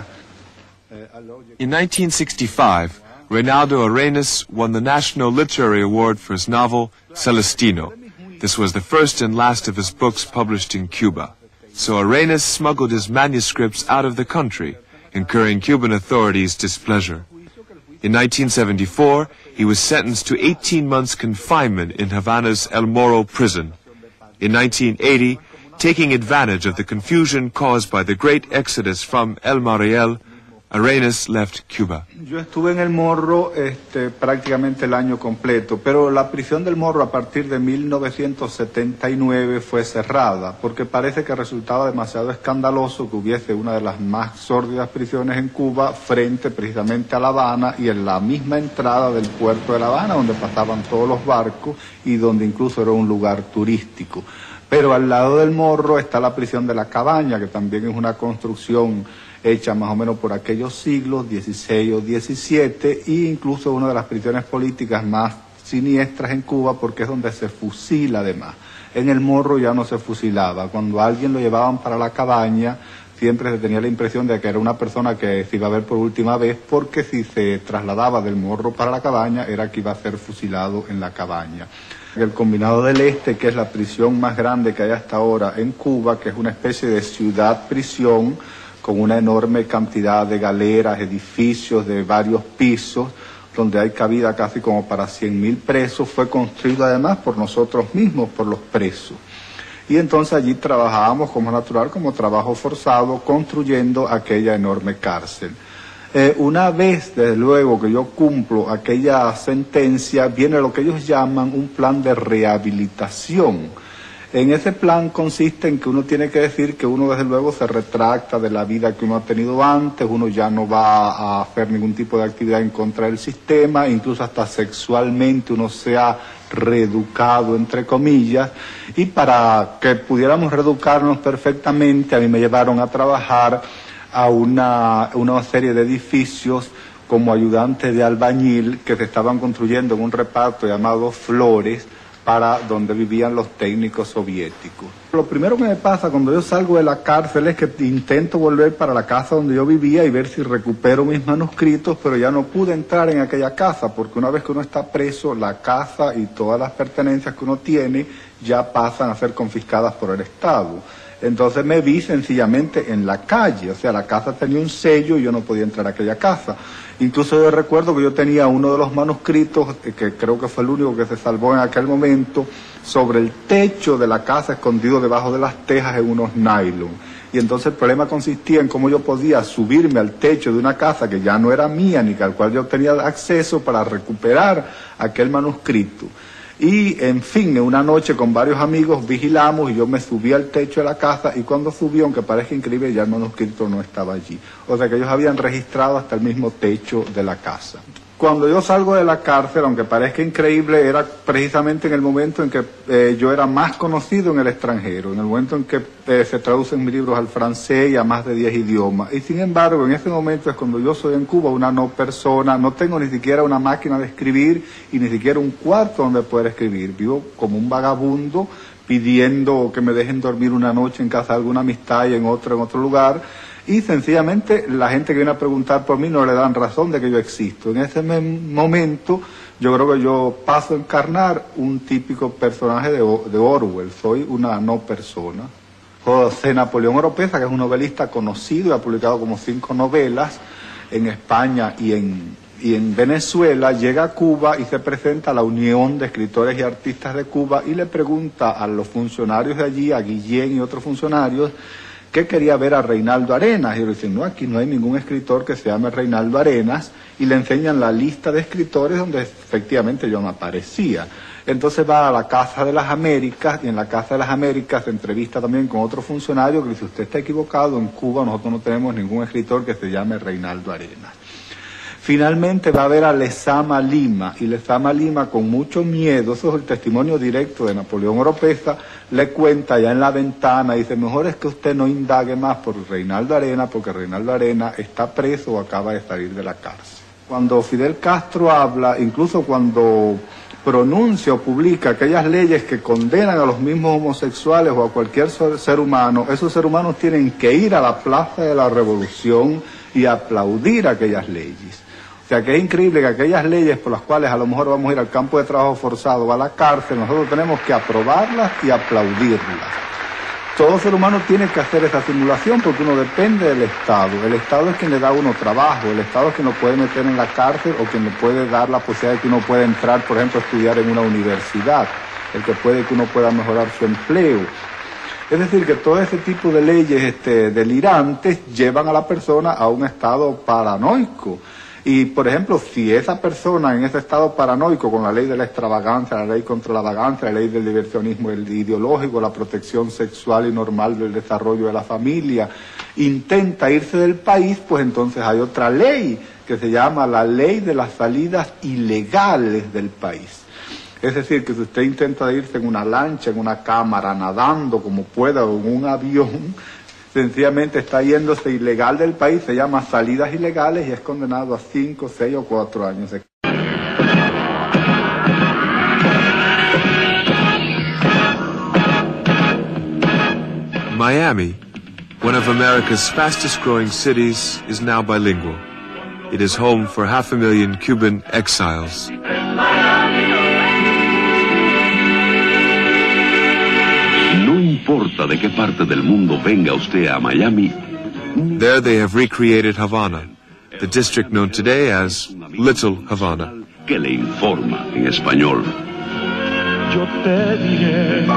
In nineteen sixty-five, Reynaldo Arenas won the National Literary Award for his novel, Celestino. This was the first and last of his books published in Cuba. So Arenas smuggled his manuscripts out of the country, incurring Cuban authorities' displeasure. In nineteen seventy-four, he was sentenced to eighteen months confinement in Havana's El Moro prison. In nineteen eighty, taking advantage of the confusion caused by the great exodus from El Mariel, Arenas left Cuba. Yo estuve en el Morro este, prácticamente el año completo, pero la prisión del Morro a partir de mil novecientos setenta y nueve fue cerrada, porque parece que resultaba demasiado escandaloso que hubiese una de las más sórdidas prisiones en Cuba frente precisamente a La Habana y en la misma entrada del puerto de La Habana, donde pasaban todos los barcos y donde incluso era un lugar turístico. Pero al lado del Morro está la prisión de La Cabaña, que también es una construcción hecha más o menos por aquellos siglos, dieciséis o diecisiete, e incluso una de las prisiones políticas más siniestras en Cuba, porque es donde se fusila además. En el Morro ya no se fusilaba. Cuando a alguien lo llevaban para La Cabaña, siempre se tenía la impresión de que era una persona que se iba a ver por última vez, porque si se trasladaba del Morro para La Cabaña, era que iba a ser fusilado en La Cabaña. El Combinado del Este, que es la prisión más grande que hay hasta ahora en Cuba, que es una especie de ciudad-prisión, con una enorme cantidad de galeras, edificios de varios pisos, donde hay cabida casi como para cien mil presos, fue construido además por nosotros mismos, por los presos. Y entonces allí trabajábamos como natural, como trabajo forzado, construyendo aquella enorme cárcel. Eh, una vez, desde luego, que yo cumplo aquella sentencia, viene lo que ellos llaman un plan de rehabilitación. En ese plan consiste en que uno tiene que decir que uno desde luego se retracta de la vida que uno ha tenido antes, uno ya no va a hacer ningún tipo de actividad en contra del sistema, incluso hasta sexualmente uno se ha reeducado, entre comillas, y para que pudiéramos reeducarnos perfectamente, a mí me llevaron a trabajar a una, una serie de edificios como ayudante de albañil que se estaban construyendo en un reparto llamado Flores, para donde vivían los técnicos soviéticos. Lo primero que me pasa cuando yo salgo de la cárcel es que intento volver para la casa donde yo vivía y ver si recupero mis manuscritos, pero ya no pude entrar en aquella casa, porque una vez que uno está preso, la casa y todas las pertenencias que uno tiene ya pasan a ser confiscadas por el Estado. Entonces me vi sencillamente en la calle, o sea, la casa tenía un sello y yo no podía entrar a aquella casa. Incluso yo recuerdo que yo tenía uno de los manuscritos, que creo que fue el único que se salvó en aquel momento, sobre el techo de la casa, escondido debajo de las tejas en unos nylon. Y entonces el problema consistía en cómo yo podía subirme al techo de una casa que ya no era mía, ni que al cual yo tenía acceso para recuperar aquel manuscrito. Y, en fin, una noche con varios amigos vigilamos y yo me subí al techo de la casa y cuando subí, aunque parezca increíble, ya el manuscrito no estaba allí. O sea que ellos habían registrado hasta el mismo techo de la casa. Cuando yo salgo de la cárcel, aunque parezca increíble, era precisamente en el momento en que eh, yo era más conocido en el extranjero, en el momento en que eh, se traducen mis libros al francés y a más de diez idiomas. Y sin embargo, en ese momento es cuando yo soy en Cuba una no persona, no tengo ni siquiera una máquina de escribir y ni siquiera un cuarto donde poder escribir. Vivo como un vagabundo pidiendo que me dejen dormir una noche en casa de alguna amistad y en otro en otro lugar. Y sencillamente la gente que viene a preguntar por mí no le dan razón de que yo existo. En ese momento yo creo que yo paso a encarnar un típico personaje de, de Orwell. Soy una no persona. José Napoleón Oropeza, que es un novelista conocido y ha publicado como cinco novelas en España y en, y en Venezuela, llega a Cuba y se presenta a la Unión de Escritores y Artistas de Cuba y le pregunta a los funcionarios de allí, a Guillén y otros funcionarios, que quería ver a Reinaldo Arenas. Y le dicen, no, aquí no hay ningún escritor que se llame Reinaldo Arenas, y le enseñan la lista de escritores donde efectivamente yo no aparecía. Entonces va a la Casa de las Américas, y en la Casa de las Américas se entrevista también con otro funcionario que dice, usted está equivocado, en Cuba nosotros no tenemos ningún escritor que se llame Reinaldo Arenas. Finalmente va a ver a Lezama Lima, y Lezama Lima, con mucho miedo, eso es el testimonio directo de Napoleón Oropeza, le cuenta ya en la ventana, dice, mejor es que usted no indague más por Reinaldo Arenas, porque Reinaldo Arenas está preso o acaba de salir de la cárcel. Cuando Fidel Castro habla, incluso cuando pronuncia o publica aquellas leyes que condenan a los mismos homosexuales o a cualquier ser humano, esos seres humanos tienen que ir a la Plaza de la Revolución y aplaudir aquellas leyes. O sea que es increíble que aquellas leyes por las cuales a lo mejor vamos a ir al campo de trabajo forzado o a la cárcel, nosotros tenemos que aprobarlas y aplaudirlas. Todo ser humano tiene que hacer esa simulación porque uno depende del Estado. El Estado es quien le da a uno trabajo, el Estado es quien lo puede meter en la cárcel o quien le puede dar la posibilidad de que uno pueda entrar, por ejemplo, a estudiar en una universidad, el que puede que uno pueda mejorar su empleo. Es decir, que todo ese tipo de leyes este, delirantes llevan a la persona a un estado paranoico. Y, por ejemplo, si esa persona en ese estado paranoico, con la ley de la extravagancia, la ley contra la vagancia, la ley del diversionismo el ideológico, la protección sexual y normal del desarrollo de la familia, intenta irse del país, pues entonces hay otra ley que se llama la ley de las salidas ilegales del país. Es decir, que si usted intenta irse en una lancha, en una cámara, nadando como pueda o en un avión, sencillamente está yéndose ilegal del país, se llama salidas ilegales y es condenado a cinco, seis o cuatro años. Miami, one of America's fastest growing cities, is now bilingual. It is home for half a million Cuban exiles. No importa de qué parte del mundo venga usted a Miami. There they have recreated Havana, the district known today as Little Havana. Que le informa en español. Yo te diré.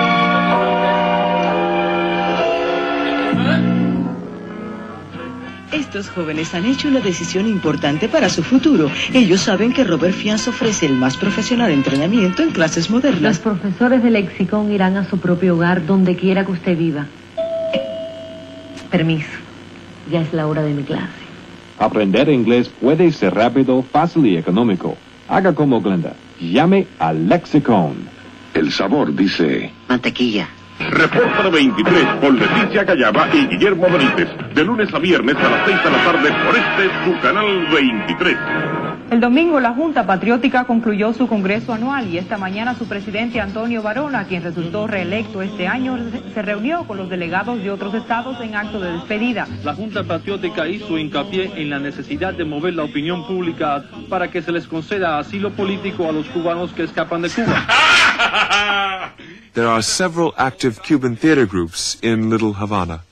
Estos jóvenes han hecho una decisión importante para su futuro. Ellos saben que Robert Fiance ofrece el más profesional entrenamiento en clases modernas. Los profesores de lexicón irán a su propio hogar donde quiera que usted viva. Permiso, ya es la hora de mi clase. Aprender inglés puede ser rápido, fácil y económico. Haga como Glenda. Llame a Lexicon. El sabor dice... mantequilla. Reporta de veintitrés con Leticia Callaba y Guillermo Benítez. De lunes a viernes a las seis de la tarde por este su canal veintitrés. El domingo la Junta Patriótica concluyó su congreso anual y esta mañana su presidente Antonio Varona, quien resultó reelecto este año, se reunió con los delegados de otros estados en acto de despedida. La Junta Patriótica hizo hincapié en la necesidad de mover la opinión pública para que se les conceda asilo político a los cubanos que escapan de Cuba. There are several active Cuban theater groups in Little Havana.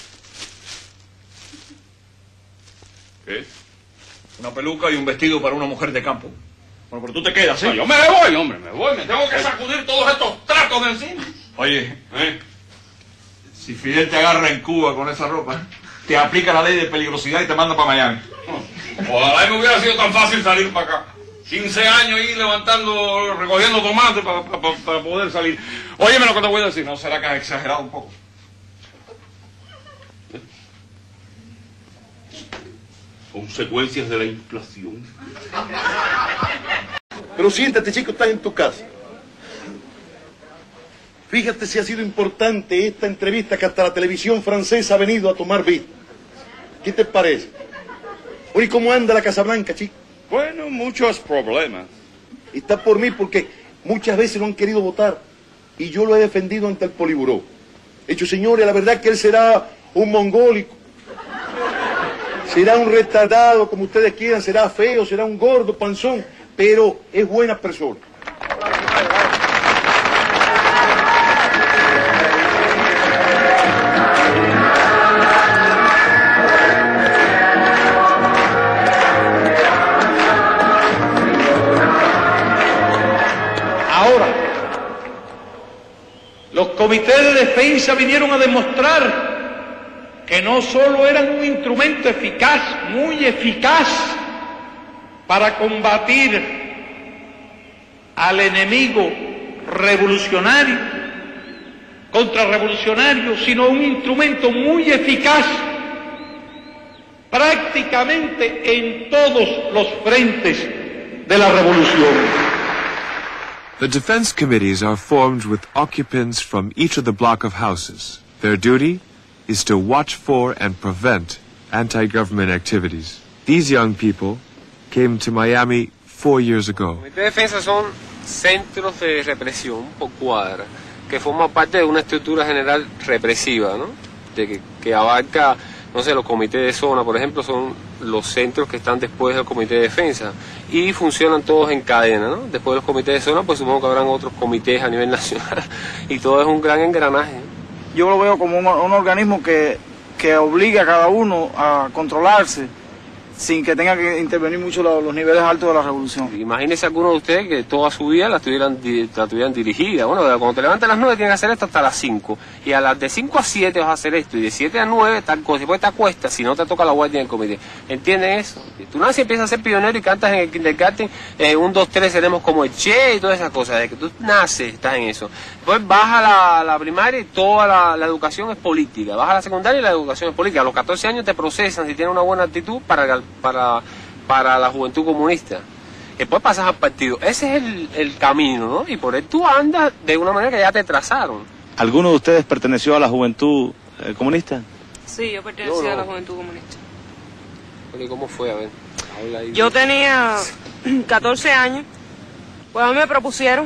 ¿Qué? Una peluca y un vestido para una mujer de campo. Bueno, pero tú te quedas, ¿sí? No, yo me voy, hombre, me voy, me tengo que sacudir todos estos trapos de encima. Oye, ¿eh? Si Fidel te agarra en Cuba con esa ropa, te aplica la ley de peligrosidad y te manda para Miami. Ojalá me hubiera sido tan fácil salir para acá. quince años ahí levantando, recogiendo tomates para pa, pa, pa poder salir. Óyeme lo que te voy a decir, ¿no será que has exagerado un poco? Consecuencias de la inflación. Pero siéntate, chico, estás en tu casa. Fíjate si ha sido importante esta entrevista que hasta la televisión francesa ha venido a tomar vida. ¿Qué te parece? Oye, ¿cómo anda la Casa Blanca, chico? Bueno, muchos problemas. Está por mí porque muchas veces lo han querido votar y yo lo he defendido ante el Poliburó. He dicho, señores, la verdad que él será un mongólico, será un retardado, como ustedes quieran, será feo, será un gordo, panzón, pero es buena persona. Los comités de defensa vinieron a demostrar que no solo eran un instrumento eficaz, muy eficaz, para combatir al enemigo revolucionario, contrarrevolucionario, sino un instrumento muy eficaz prácticamente en todos los frentes de la revolución. The defense committees are formed with occupants from each of the block of houses. Their duty is to watch for and prevent anti-government activities. These young people came to Miami four years ago. Los comités de defensa son centros de represión por cuadra, que forman parte de una estructura general represiva, ¿no? De que, que abarca, no sé, los comités de zona, por ejemplo, son los centros que están después del comité de defensa y funcionan todos en cadena, ¿no? Después de los comités de zona, pues supongo que habrán otros comités a nivel nacional y todo es un gran engranaje. Yo lo veo como un, un organismo que, que obliga a cada uno a controlarse sin que tenga que intervenir mucho los, los niveles altos de la revolución. Imagínese alguno de ustedes que toda su vida la tuvieran, la tuvieran dirigida. Bueno, cuando te levantas a las nueve tienes que hacer esto hasta las cinco. Y a las de cinco a siete vas a hacer esto. Y de siete a nueve tal cosa. Y después te acuestas si no te toca la guardia en el comité. ¿Entienden eso? Tú naces y empiezas a ser pionero y cantas en el kindergarten. Eh, un, dos, tres, seremos como el Che y todas esas cosas. Desde que tú naces estás en eso. Después vas a la, la primaria y toda la, la educación es política. Vas a la secundaria y la educación es política. A los catorce años te procesan si tienes una buena actitud para... para para la juventud comunista. Después pasas al partido. Ese es el, el camino, ¿no? Y por él tú andas de una manera que ya te trazaron. ¿Alguno de ustedes perteneció a la juventud eh, comunista? Sí, yo pertenecía no, no. a la juventud comunista. ¿Y cómo fue? A ver, habla ahí. Yo tenía catorce años, pues a mí me propusieron,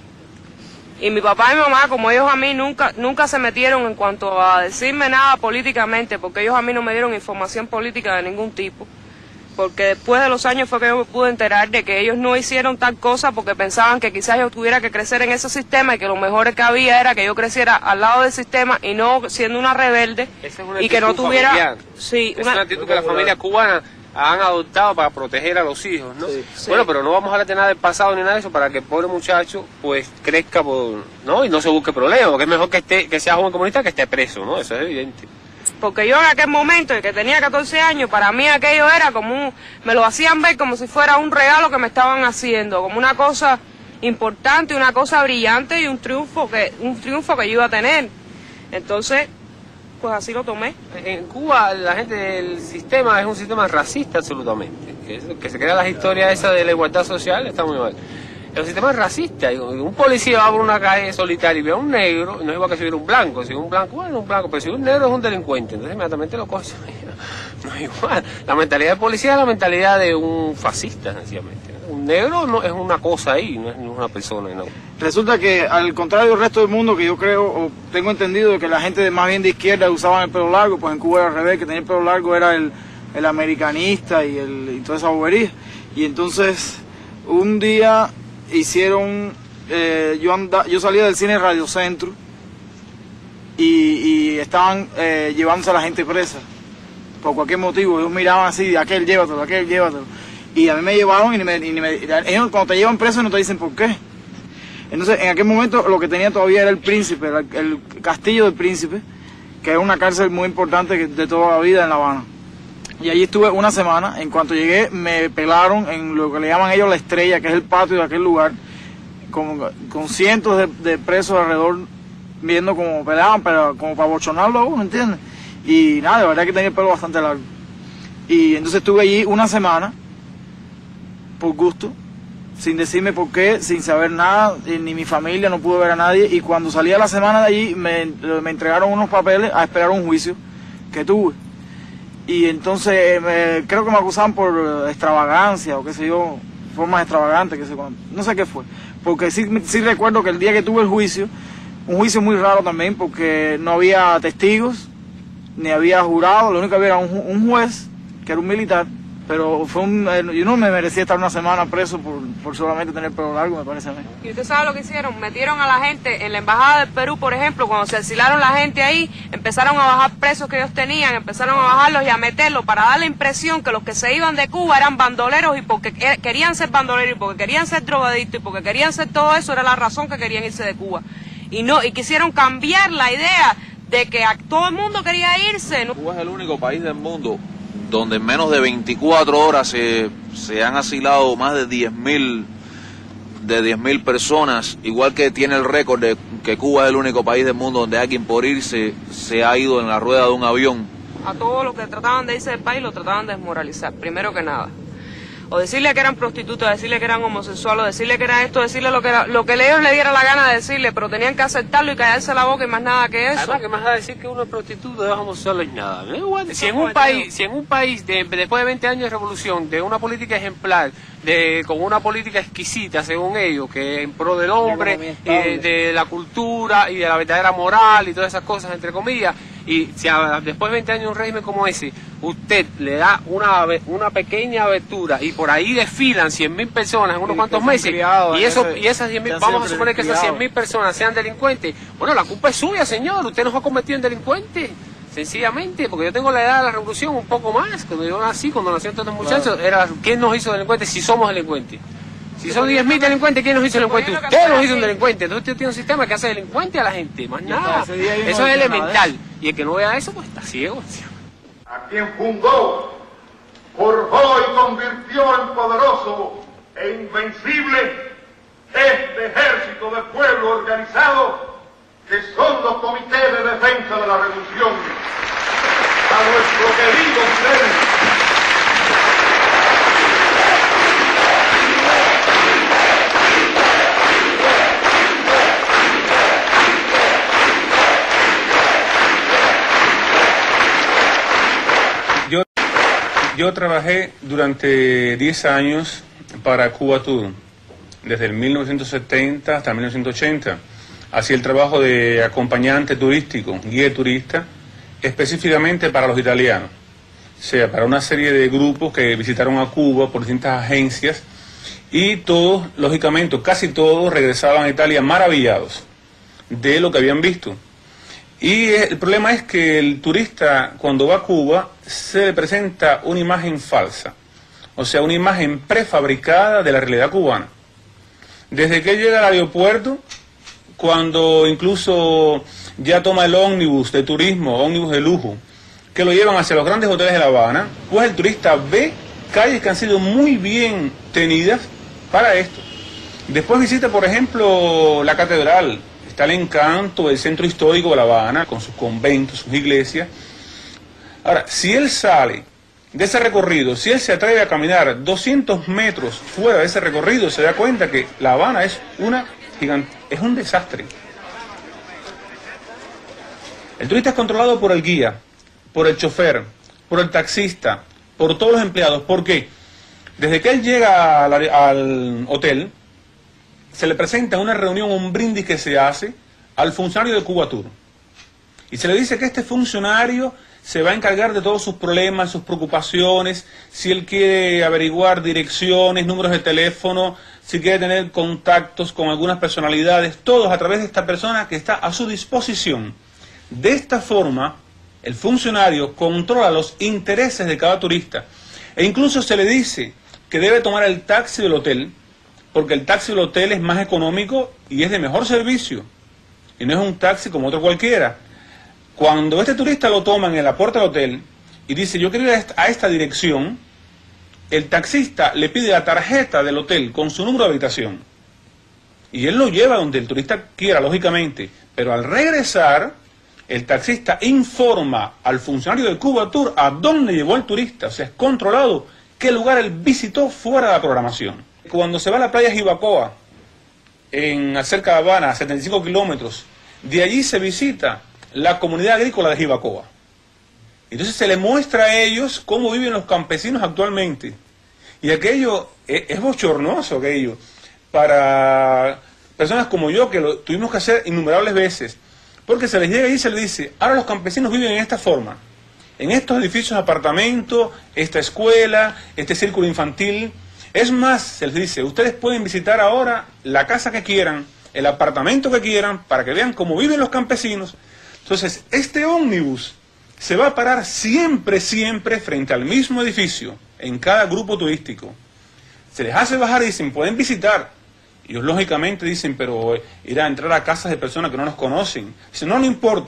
y mi papá y mi mamá, como ellos a mí, nunca, nunca se metieron en cuanto a decirme nada políticamente, porque ellos a mí no me dieron información política de ningún tipo. Porque después de los años fue que yo me pude enterar de que ellos no hicieron tal cosa porque pensaban que quizás yo tuviera que crecer en ese sistema y que lo mejor que había era que yo creciera al lado del sistema y no siendo una rebelde. Esa es una y que no tuviera familiar. Sí, es una, una actitud que la familia cubana han adoptado para proteger a los hijos, ¿no? Sí, sí. Bueno, pero no vamos a hablar de nada del pasado ni nada de eso para que el pobre muchacho pues crezca por, ¿no? Y no se busque problemas, porque es mejor que esté, que sea joven comunista que esté preso, ¿no? Eso es evidente. Porque yo en aquel momento, en que tenía catorce años, para mí aquello era como un, me lo hacían ver como si fuera un regalo que me estaban haciendo, como una cosa importante, una cosa brillante y un triunfo que, un triunfo que yo iba a tener. Entonces, pues así lo tomé. En Cuba la gente, el sistema es un sistema racista absolutamente, que, que se crea las historias esas de la igualdad social, está muy mal. El sistema es racista. Un policía va por una calle solitaria y ve a un negro, no es igual que si hubiera un blanco. Si un blanco, bueno, un blanco, pero si un negro es un delincuente, entonces inmediatamente lo coge. No es igual. La mentalidad del policía es la mentalidad de un fascista, sencillamente. Un negro no es una cosa ahí, no es una persona. No. Resulta que, al contrario del resto del mundo, que yo creo, o tengo entendido que la gente más bien de izquierda usaban el pelo largo, pues en Cuba era al revés, que tenía el pelo largo era el, el americanista y, el, y toda esa bobería. Y entonces, un día hicieron, eh, yo, anda, yo salía del cine Radio Centro y, y estaban eh, llevándose a la gente presa por cualquier motivo. Ellos miraban así, aquel llévatelo, aquel llévatelo, y a mí me llevaron y, me, y me, ellos cuando te llevan preso no te dicen por qué. Entonces en aquel momento lo que tenía todavía era el Príncipe, el, el Castillo del Príncipe, que era una cárcel muy importante de toda la vida en La Habana. Y allí estuve una semana. En cuanto llegué me pelaron en lo que le llaman ellos la Estrella, que es el patio de aquel lugar, con, con cientos de, de presos alrededor viendo cómo pelaban, pero como para bochornarlo a uno, ¿entiendes? Y nada, de verdad que tenía el pelo bastante largo. Y entonces estuve allí una semana, por gusto, sin decirme por qué, sin saber nada, ni mi familia, no pude ver a nadie. Y cuando salí a la semana de allí me, me entregaron unos papeles a esperar un juicio que tuve. Y entonces me, creo que me acusaban por extravagancia o qué sé yo, formas extravagantes, qué sé yo, no sé qué fue. Porque sí, sí recuerdo que el día que tuve el juicio, un juicio muy raro también, porque no había testigos, ni había jurado, lo único que había era un, un juez, que era un militar, pero fue un, yo no me merecía estar una semana preso por, por solamente tener pelo largo, me parece a mí. ¿Y usted sabe lo que hicieron? Metieron a la gente en la embajada del Perú, por ejemplo, cuando se asilaron la gente ahí, empezaron a bajar presos que ellos tenían, empezaron a bajarlos y a meterlos para dar la impresión que los que se iban de Cuba eran bandoleros y porque querían ser bandoleros y porque querían ser drogadictos y porque querían ser todo eso, era la razón que querían irse de Cuba. Y no, y quisieron cambiar la idea de que a todo el mundo quería irse. Cuba es el único país del mundo donde en menos de veinticuatro horas se, se han asilado más de diez mil de diez mil personas, igual que tiene el récord de que Cuba es el único país del mundo donde alguien por irse se ha ido en la rueda de un avión. A todos los que trataban de irse del país lo trataban de desmoralizar, primero que nada. O decirle que eran prostitutas, decirle que eran homosexuales, o decirle que era esto, decirle lo que era, lo que ellos le diera la gana de decirle, pero tenían que aceptarlo y callarse la boca y más nada que eso. Además, que más da decir que uno es prostituta, es homosexual y nada. Si en un país, si en un país de, después de veinte años de revolución, de una política ejemplar, de con una política exquisita, según ellos, que en pro del hombre, y de, de la cultura y de la verdadera moral y todas esas cosas, entre comillas, y si a, después de veinte años de un régimen como ese, usted le da una, una pequeña abertura y por ahí desfilan cien mil personas en unos cuantos meses, y eso y esas cien mil, vamos a suponer que esas cien mil personas sean delincuentes, bueno, la culpa es suya, señor, usted nos ha convertido en delincuentes, sencillamente, porque yo tengo la edad de la revolución un poco más, cuando yo nací, cuando nacieron todos los muchachos, era ¿quién nos hizo delincuentes si somos delincuentes? Si son diez mil delincuentes, ¿quién nos hizo delincuentes? Usted nos hizo un delincuente. Entonces usted tiene un sistema que hace delincuente a la gente, más nada. Eso es elemental. Y el que no vea eso, pues está ciego. A quien fundó, forjó y convirtió en poderoso e invencible este ejército de pueblo organizado que son los comités de defensa de la revolución. A nuestro querido Fidel. Yo, yo trabajé durante diez años para Cuba Tour, desde el mil novecientos setenta hasta mil novecientos ochenta. Hacía el trabajo de acompañante turístico, guía turista, específicamente para los italianos. O sea, para una serie de grupos que visitaron a Cuba por distintas agencias y todos, lógicamente, casi todos regresaban a Italia maravillados de lo que habían visto. Y el problema es que el turista, cuando va a Cuba, se le presenta una imagen falsa, o sea, una imagen prefabricada de la realidad cubana. Desde que llega al aeropuerto, cuando incluso ya toma el ómnibus de turismo, ómnibus de lujo, que lo llevan hacia los grandes hoteles de La Habana, pues el turista ve calles que han sido muy bien tenidas para esto. Después visita, por ejemplo, la catedral. Está el encanto del centro histórico de La Habana, con sus conventos, sus iglesias. Ahora, si él sale de ese recorrido, si él se atreve a caminar doscientos metros fuera de ese recorrido, se da cuenta que La Habana es, una gigante, es un desastre. El turista es controlado por el guía, por el chofer, por el taxista, por todos los empleados. ¿Por qué? Desde que él llega al, al hotel, se le presenta una reunión, un brindis que se hace al funcionario de Cuba Tour. Y se le dice que este funcionario se va a encargar de todos sus problemas, sus preocupaciones, si él quiere averiguar direcciones, números de teléfono, si quiere tener contactos con algunas personalidades, todos a través de esta persona que está a su disposición. De esta forma, el funcionario controla los intereses de cada turista. E incluso se le dice que debe tomar el taxi del hotel, porque el taxi del hotel es más económico y es de mejor servicio. Y no es un taxi como otro cualquiera. Cuando este turista lo toma en la puerta del hotel y dice, yo quiero ir a esta, a esta dirección, el taxista le pide la tarjeta del hotel con su número de habitación. Y él lo lleva donde el turista quiera, lógicamente. Pero al regresar, el taxista informa al funcionario de Cuba Tour a dónde llevó el turista. O sea, es controlado qué lugar él visitó fuera de la programación. Cuando se va a la playa Jibacoa, en cerca de Habana, a setenta y cinco kilómetros, de allí se visita la comunidad agrícola de Jibacoa. Entonces se le muestra a ellos cómo viven los campesinos actualmente. Y aquello es, es bochornoso, aquello, para personas como yo, que lo tuvimos que hacer innumerables veces. Porque se les llega y se les dice, ahora los campesinos viven en esta forma, en estos edificios de apartamento, esta escuela, este círculo infantil. Es más, se les dice, ustedes pueden visitar ahora la casa que quieran, el apartamento que quieran, para que vean cómo viven los campesinos. Entonces, este ómnibus se va a parar siempre, siempre frente al mismo edificio, en cada grupo turístico. Se les hace bajar y dicen, pueden visitar. Y ellos lógicamente dicen, pero ir a entrar a casas de personas que no nos conocen. Dicen, no, no importa,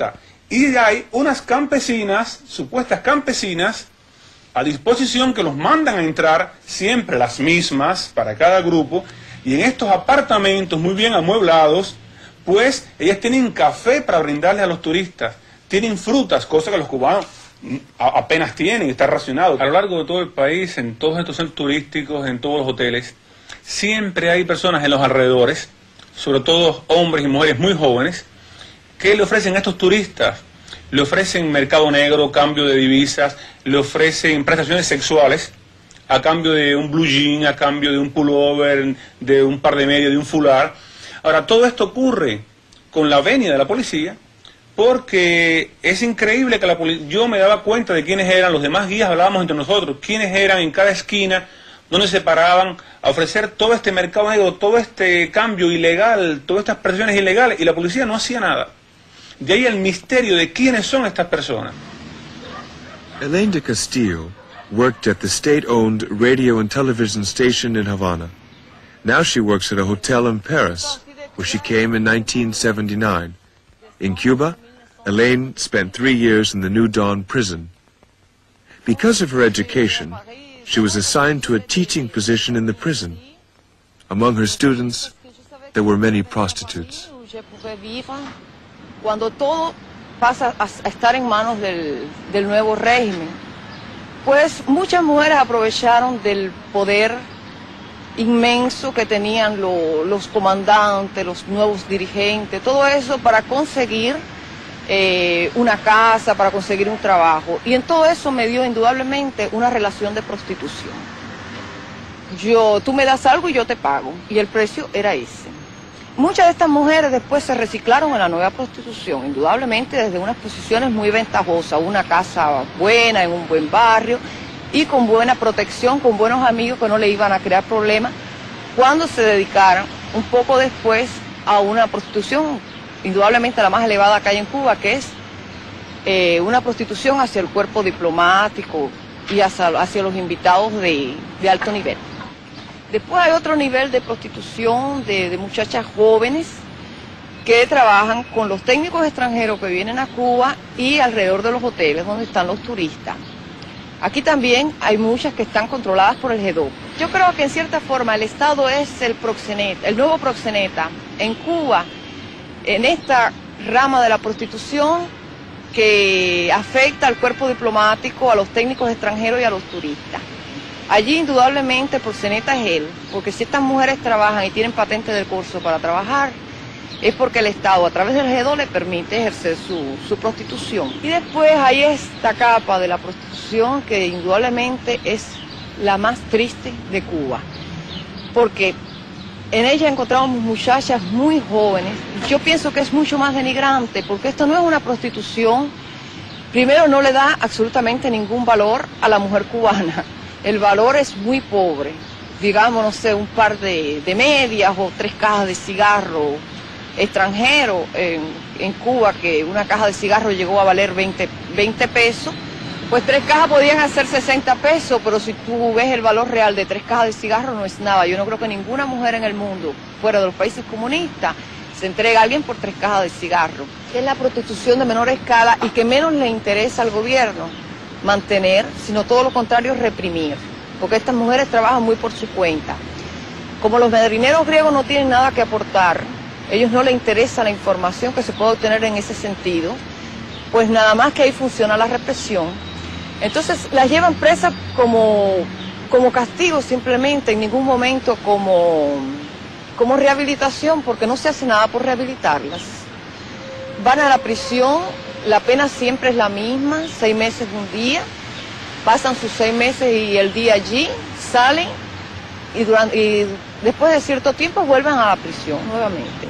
y hay unas campesinas, supuestas campesinas, a disposición que los mandan a entrar, siempre las mismas para cada grupo, y en estos apartamentos muy bien amueblados, pues ellas tienen café para brindarles a los turistas, tienen frutas, cosa que los cubanos apenas tienen, está racionado. A lo largo de todo el país, en todos estos centros turísticos, en todos los hoteles, siempre hay personas en los alrededores, sobre todo hombres y mujeres muy jóvenes, que le ofrecen a estos turistas, le ofrecen mercado negro, cambio de divisas, le ofrecen prestaciones sexuales, a cambio de un blue jean, a cambio de un pullover, de un par de medias, de un fular. Ahora, todo esto ocurre con la venia de la policía, porque es increíble que la policía, yo me daba cuenta de quiénes eran, los demás guías hablábamos entre nosotros, quiénes eran en cada esquina, donde se paraban a ofrecer todo este mercado negro, todo este cambio ilegal, todas estas presiones ilegales, y la policía no hacía nada. De ahí el misterio de quiénes son estas personas. Elaine de Castillo worked at the state-owned radio and television station in Havana. Now she works at a hotel in Paris, where she came in nineteen seventy-nine. In Cuba, Elaine spent three years in the New Dawn prison. Because of her education, she was assigned to a teaching position in the prison. Among her students, there were many prostitutes. Cuando todo pasa a estar en manos del, del nuevo régimen, pues muchas mujeres aprovecharon del poder inmenso que tenían lo, los comandantes, los nuevos dirigentes, todo eso para conseguir eh, una casa, para conseguir un trabajo. Y en todo eso me dio indudablemente una relación de prostitución. Yo, tú me das algo y yo te pago, y el precio era ese. Muchas de estas mujeres después se reciclaron en la nueva prostitución, indudablemente desde unas posiciones muy ventajosas, una casa buena, en un buen barrio, y con buena protección, con buenos amigos que no le iban a crear problemas, cuando se dedicaran un poco después a una prostitución, indudablemente la más elevada que hay en Cuba, que es eh, una prostitución hacia el cuerpo diplomático y hacia, hacia los invitados de, de alto nivel. Después hay otro nivel de prostitución de, de muchachas jóvenes que trabajan con los técnicos extranjeros que vienen a Cuba y alrededor de los hoteles donde están los turistas. Aquí también hay muchas que están controladas por el G D O P. Yo creo que en cierta forma el Estado es el proxeneta, el nuevo proxeneta en Cuba, en esta rama de la prostitución que afecta al cuerpo diplomático, a los técnicos extranjeros y a los turistas. Allí indudablemente el proxeneta es él, porque si estas mujeres trabajan y tienen patente del curso para trabajar, es porque el Estado a través del G D O le permite ejercer su, su prostitución. Y después hay esta capa de la prostitución que indudablemente es la más triste de Cuba, porque en ella encontramos muchachas muy jóvenes. Yo pienso que es mucho más denigrante, porque esto no es una prostitución, primero no le da absolutamente ningún valor a la mujer cubana. El valor es muy pobre, digamos, no sé, un par de, de medias o tres cajas de cigarro extranjero en, en Cuba, que una caja de cigarro llegó a valer veinte, veinte pesos, pues tres cajas podían hacer sesenta pesos, pero si tú ves el valor real de tres cajas de cigarro no es nada. Yo no creo que ninguna mujer en el mundo, fuera de los países comunistas, se entrega a alguien por tres cajas de cigarro. Es la prostitución de menor escala y que menos le interesa al gobierno mantener, sino todo lo contrario, reprimir, porque estas mujeres trabajan muy por su cuenta. Como los medrineros griegos no tienen nada que aportar, ellos no les interesa la información que se puede obtener en ese sentido, pues nada más que ahí funciona la represión. Entonces las llevan presas como, como castigo simplemente, en ningún momento como, como rehabilitación, porque no se hace nada por rehabilitarlas. Van a la prisión. La pena siempre es la misma, seis meses de un día, pasan sus seis meses y el día allí, salen y, durante, y después de cierto tiempo vuelven a la prisión nuevamente.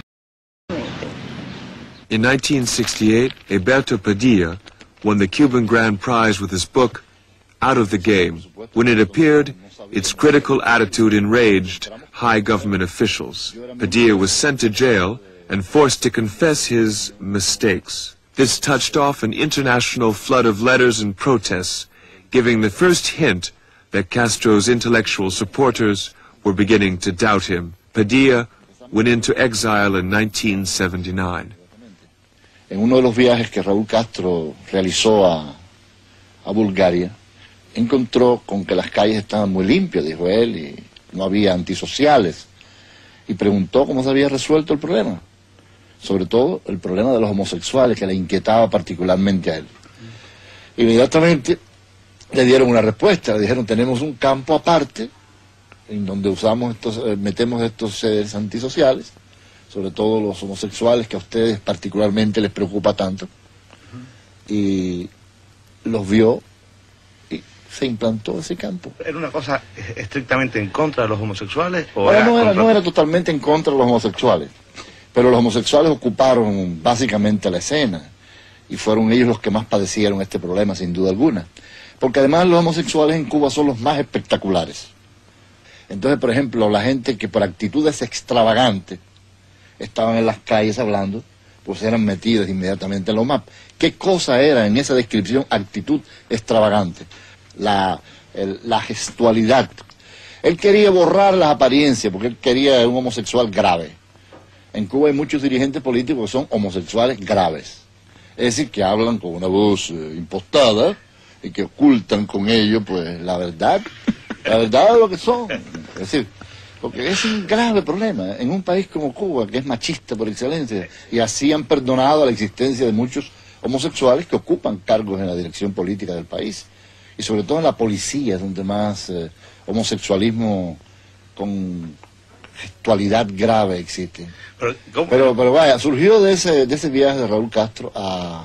In nineteen sixty-eight, Alberto Padilla won the Cuban Grand Prize with his book, Out of the Game. When it appeared, its critical attitude enraged high government officials. Padilla was sent to jail and forced to confess his mistakes. This touched off an international flood of letters and protests, giving the first hint that Castro's intellectual supporters were beginning to doubt him. Padilla went into exile in nineteen seventy-nine. En uno de los viajes que Raúl Castro realizó a, a Bulgaria, encontró con que las calles estaban muy limpias, dijo él, y no había antisociales. Y preguntó cómo se había resuelto el problema. Sobre todo el problema de los homosexuales, que le inquietaba particularmente a él. Inmediatamente le dieron una respuesta, le dijeron, tenemos un campo aparte, en donde usamos estos, eh, metemos estos seres antisociales, sobre todo los homosexuales, que a ustedes particularmente les preocupa tanto. Y los vio y se implantó ese campo. ¿Era una cosa estrictamente en contra de los homosexuales? ¿O Ahora, era no, era, contra... no era totalmente en contra de los homosexuales, pero los homosexuales ocuparon básicamente la escena y fueron ellos los que más padecieron este problema, sin duda alguna. Porque además los homosexuales en Cuba son los más espectaculares. Entonces, por ejemplo, la gente que por actitudes extravagantes estaban en las calles hablando, pues eran metidas inmediatamente en los mapas. ¿Qué cosa era en esa descripción actitud extravagante? La, el, la gestualidad. Él quería borrar las apariencias porque él quería un homosexual grave. En Cuba hay muchos dirigentes políticos que son homosexuales graves. Es decir, que hablan con una voz eh, impostada y que ocultan con ello, pues, la verdad, la verdad de lo que son. Es decir, porque es un grave problema en un país como Cuba, que es machista por excelencia, y así han perdonado la existencia de muchos homosexuales que ocupan cargos en la dirección política del país. Y sobre todo en la policía, donde más eh, homosexualismo con gestualidad grave existe. Pero, ¿cómo? pero, pero vaya, surgió de ese, de ese viaje de Raúl Castro a,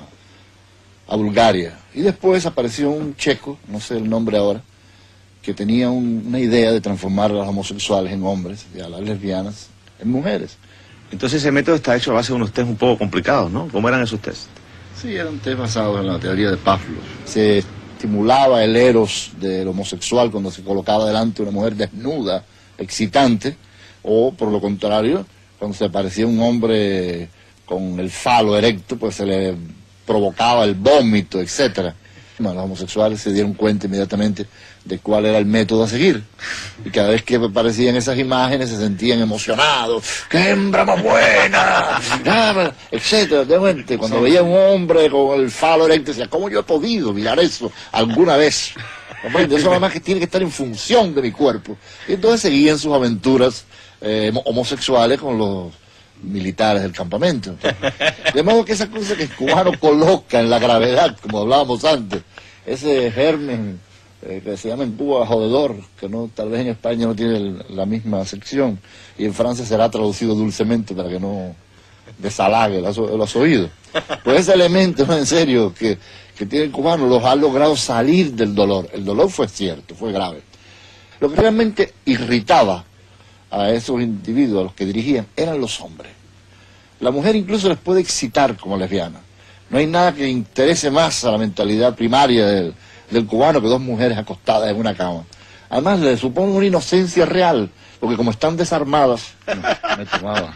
a Bulgaria. Y después apareció un checo, no sé el nombre ahora, que tenía un, una idea de transformar a los homosexuales en hombres y a las lesbianas en mujeres. Entonces ese método está hecho a base de unos test un poco complicados, ¿no? ¿Cómo eran esos test? Sí, eran test basados en la teoría de Pavlov. Se estimulaba el eros del homosexual cuando se colocaba delante una mujer desnuda, excitante, o por lo contrario, cuando se aparecía un hombre con el falo erecto, pues se le provocaba el vómito, etcétera. Bueno, los homosexuales se dieron cuenta inmediatamente de cuál era el método a seguir. Y cada vez que aparecían esas imágenes se sentían emocionados. ¡Qué hembra más buena! Etcétera. De repente, cuando veía un hombre con el falo erecto, decía, ¿cómo yo he podido mirar eso alguna vez? Eso nada más que tiene que estar en función de mi cuerpo. Y entonces seguían sus aventuras eh, homosexuales con los militares del campamento. De modo que esa cosa que el cubano coloca en la gravedad, como hablábamos antes, ese germen eh, que se llama en Cuba jodedor, que no tal vez en España no tiene el, la misma sección, y en Francia será traducido dulcemente para que no desalague los, los oídos. Pues ese elemento, ¿no? En serio, que, que tiene el cubano, los ha logrado salir del dolor. El dolor fue cierto, fue grave. Lo que realmente irritaba a esos individuos, a los que dirigían, eran los hombres. La mujer incluso les puede excitar como lesbiana. No hay nada que interese más a la mentalidad primaria del, del cubano que dos mujeres acostadas en una cama. Además, le supone una inocencia real, porque como están desarmadas... No, me tomaba.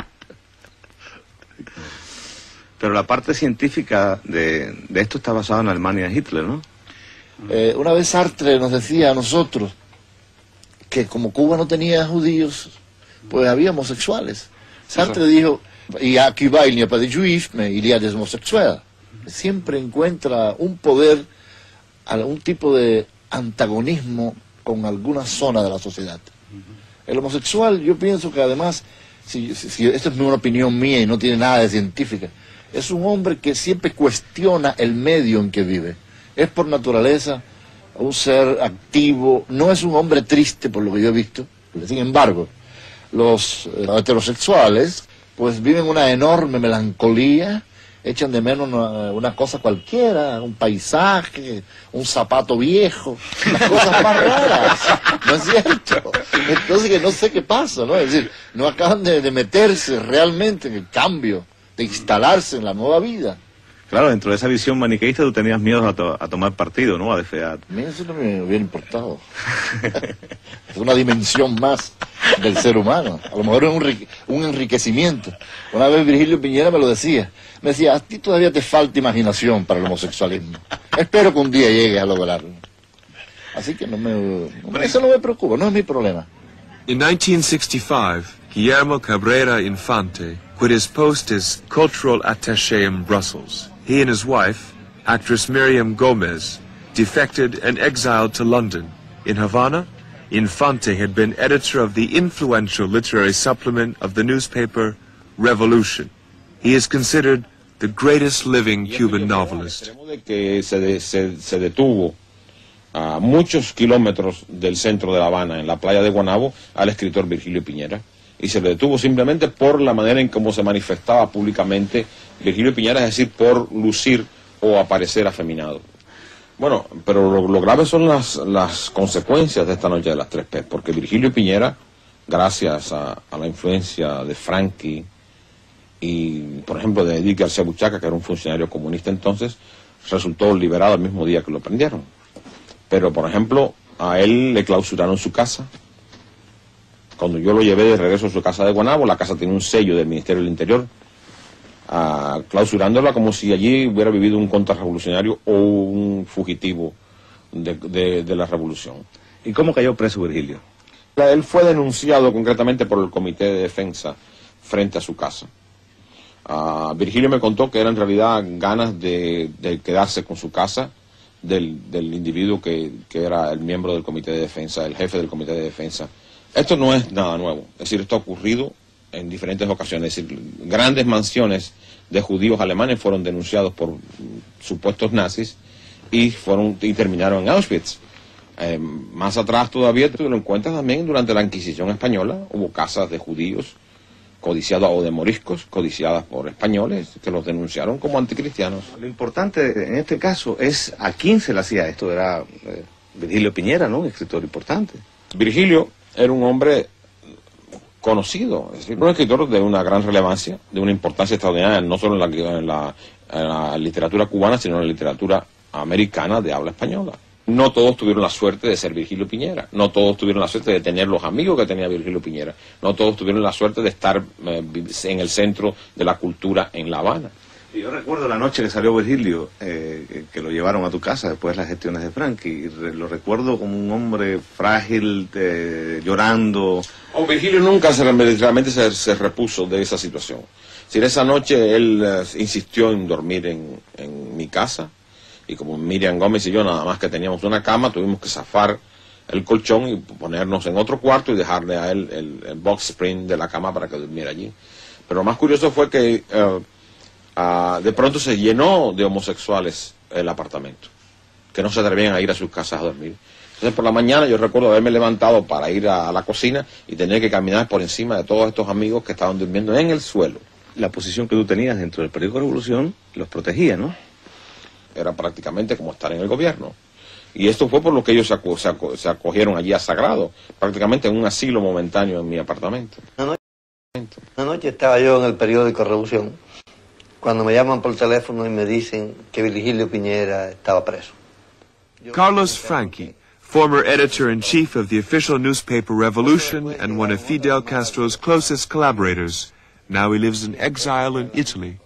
Pero la parte científica de, de esto está basada en la Alemania de Hitler, ¿no? Eh, una vez Sartre nos decía a nosotros que como Cuba no tenía judíos, pues había homosexuales. Sartre sí, dijo, y aquí va, il n'y a pas de juifs, mais il y a des homosexuels. Siempre encuentra un poder, algún tipo de antagonismo con alguna zona de la sociedad. El homosexual, yo pienso que además, si, si, si esto es una opinión mía y no tiene nada de científica, es un hombre que siempre cuestiona el medio en que vive. Es por naturaleza un ser activo, no es un hombre triste por lo que yo he visto. Sin embargo, los eh, heterosexuales pues viven una enorme melancolía, echan de menos una, una cosa cualquiera, un paisaje, un zapato viejo, las cosas más raras, ¿no es cierto? Entonces que no sé qué pasa, ¿no? Es decir, no acaban de, de meterse realmente en el cambio, de instalarse en la nueva vida. Claro, dentro de esa visión maniqueísta tú tenías miedo a, to a tomar partido, ¿no? A defear. A mí eso no me hubiera importado. Es una dimensión más del ser humano. A lo mejor es un, un enriquecimiento. Una vez Virgilio Piñera me lo decía. Me decía, a ti todavía te falta imaginación para el homosexualismo. Espero que un día llegue a lograrlo. Así que no me, no, eso no me preocupa, no es mi problema. In nineteen sixty-five, Guillermo Cabrera Infante quit his post as cultural attaché in Brussels. He and his wife, actress Miriam Gomez, defected and exiled to London. In Havana, Infante had been editor of the influential literary supplement of the newspaper Revolution. He is considered the greatest living Cuban novelist. Que se, de, se, se detuvo a muchos kilómetros del centro de La Habana, en la playa de Guanabo, al escritor Virgilio Piñera. Y se le detuvo simplemente por la manera en cómo se manifestaba públicamente Virgilio Piñera, es decir, por lucir o aparecer afeminado. Bueno, pero lo, lo grave son las, las consecuencias de esta noche de las tres P, porque Virgilio Piñera, gracias a, a la influencia de Franqui y, por ejemplo, de Edith García Buchaca, que era un funcionario comunista entonces, resultó liberado el mismo día que lo prendieron. Pero, por ejemplo, a él le clausuraron su casa. Cuando yo lo llevé de regreso a su casa de Guanabo, la casa tenía un sello del Ministerio del Interior, uh, clausurándola como si allí hubiera vivido un contrarrevolucionario o un fugitivo de, de, de la revolución. ¿Y cómo cayó preso Virgilio? Él fue denunciado concretamente por el Comité de Defensa frente a su casa. Uh, Virgilio me contó que eran en realidad ganas de, de quedarse con su casa del, del individuo que, que era el miembro del Comité de Defensa, el jefe del Comité de Defensa. Esto no es nada nuevo, es decir, esto ha ocurrido en diferentes ocasiones. Es decir, grandes mansiones de judíos alemanes fueron denunciados por supuestos nazis y, fueron, y terminaron en Auschwitz. Eh, más atrás todavía tú lo encuentras también durante la Inquisición española, hubo casas de judíos codiciadas o de moriscos, codiciadas por españoles, que los denunciaron como anticristianos. Lo importante en este caso es a quién se le hacía esto, era eh, Virgilio Piñera, ¿no? Un escritor importante. Virgilio era un hombre conocido, es decir, un escritor de una gran relevancia, de una importancia extraordinaria, no solo en la, en la, en la literatura cubana, sino en la literatura americana de habla española. No todos tuvieron la suerte de ser Virgilio Piñera, no todos tuvieron la suerte de tener los amigos que tenía Virgilio Piñera, no todos tuvieron la suerte de estar eh, en el centro de la cultura en La Habana. Yo recuerdo la noche que salió Virgilio, eh, que lo llevaron a tu casa después de las gestiones de Franqui, y re lo recuerdo como un hombre frágil, eh, llorando. Oh, Virgilio nunca se, realmente se, se repuso de esa situación. Si esa noche él eh, insistió en dormir en, en mi casa, y como Miriam Gómez y yo nada más que teníamos una cama, tuvimos que zafar el colchón y ponernos en otro cuarto y dejarle a él el, el box spring de la cama para que durmiera allí. Pero lo más curioso fue que uh, uh, de pronto se llenó de homosexuales el apartamento, que no se atrevían a ir a sus casas a dormir. Entonces por la mañana yo recuerdo haberme levantado para ir a, a la cocina y tener que caminar por encima de todos estos amigos que estaban durmiendo en el suelo. La posición que tú tenías dentro del periódico Revolución los protegía, ¿no? Era prácticamente como estar en el gobierno. Y esto fue por lo que ellos se, aco se, aco se acogieron allí a Sagrado, prácticamente en un asilo momentáneo en mi apartamento. Una noche, una noche estaba yo en el periódico Revolución, cuando me llaman por teléfono y me dicen que Virgilio Piñera estaba preso. Carlos Franqui, former editor-in-chief of the official newspaper Revolution and one of Fidel Castro's closest collaborators. Now he lives in exile in Italy.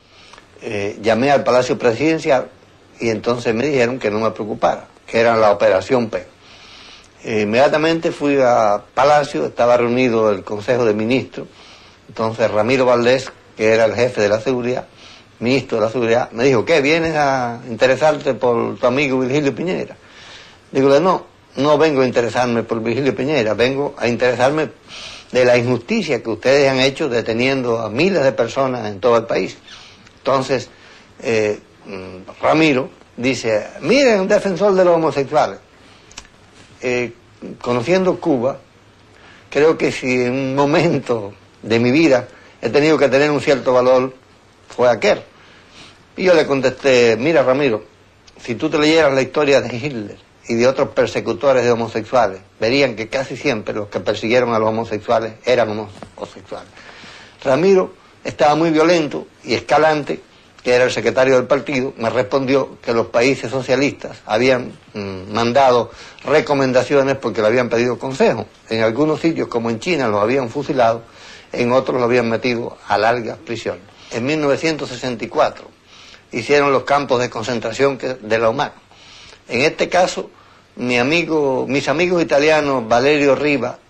Eh, llamé al Palacio Presidencial y entonces me dijeron que no me preocupara, que era la Operación P. Eh, inmediatamente fui a Palacio, estaba reunido el Consejo de Ministros, entonces Ramiro Valdés, que era el jefe de la seguridad, ministro de la seguridad, me dijo, ¿qué? ¿Vienes a interesarte por tu amigo Virgilio Piñera? Digo, no, no vengo a interesarme por Virgilio Piñera, vengo a interesarme de la injusticia que ustedes han hecho deteniendo a miles de personas en todo el país. Entonces, eh, Ramiro dice, miren, un defensor de los homosexuales. Eh, conociendo Cuba, creo que si en un momento de mi vida he tenido que tener un cierto valor, fue aquel. Y yo le contesté, mira Ramiro, si tú te leyeras la historia de Hitler y de otros persecutores de homosexuales, verían que casi siempre los que persiguieron a los homosexuales eran homosexuales. Ramiro estaba muy violento y Escalante, que era el secretario del partido, me respondió que los países socialistas habían mmm, mandado recomendaciones porque le habían pedido consejo. En algunos sitios, como en China, los habían fusilado, en otros los habían metido a largas prisiones. En mil novecientos sesenta y cuatro hicieron los campos de concentración de la Humana. En este caso, mi amigo, mis amigos italianos Valerio Riva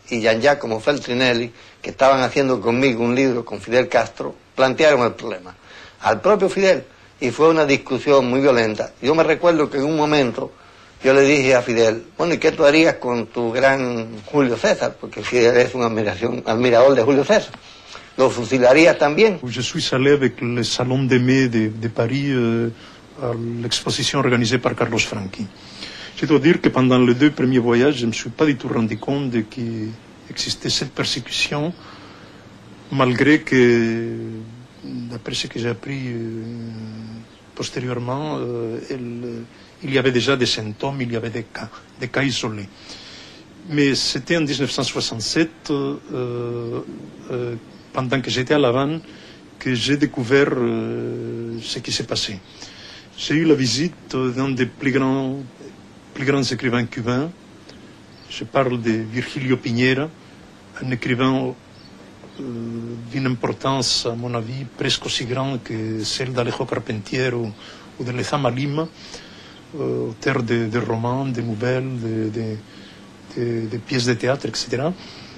y Jean Giacomo Feltrinelli, que estaban haciendo conmigo un libro con Fidel Castro, plantearon el problema al propio Fidel, y fue una discusión muy violenta. Yo me recuerdo que en un momento yo le dije a Fidel, bueno, ¿y qué tú harías con tu gran Julio César? Porque Fidel es un admiración, admirador de Julio César. ¿Lo fusilarías también? Je suis allé avec le Salon des Mai de, de Paris euh, à l'exposition organisée par Carlos Franchi. Je dois dire que pendant les deux premiers voyages, je ne me suis pas du tout rendu compte de qu'il existait cette persécution, malgré que, d'après ce que j'ai appris euh, postérieurement, euh, elle, il y avait déjà des symptômes, il y avait des cas, des cas isolés. Mais c'était en mille neuf cent soixante-sept, euh, euh, pendant que j'étais à La Havane, que j'ai découvert euh, ce qui s'est passé. J'ai eu la visite d'un des plus grands, plus grands écrivains cubains. Je parle de Virgilio Piñera, un écrivain euh, d'une importance, à mon avis, presque aussi grande que celle d'Alejo Carpentier ou, ou de Lezama Lima, euh, auteur de, de romans, de nouvelles, de, de, de, de pièces de théâtre, et cetera.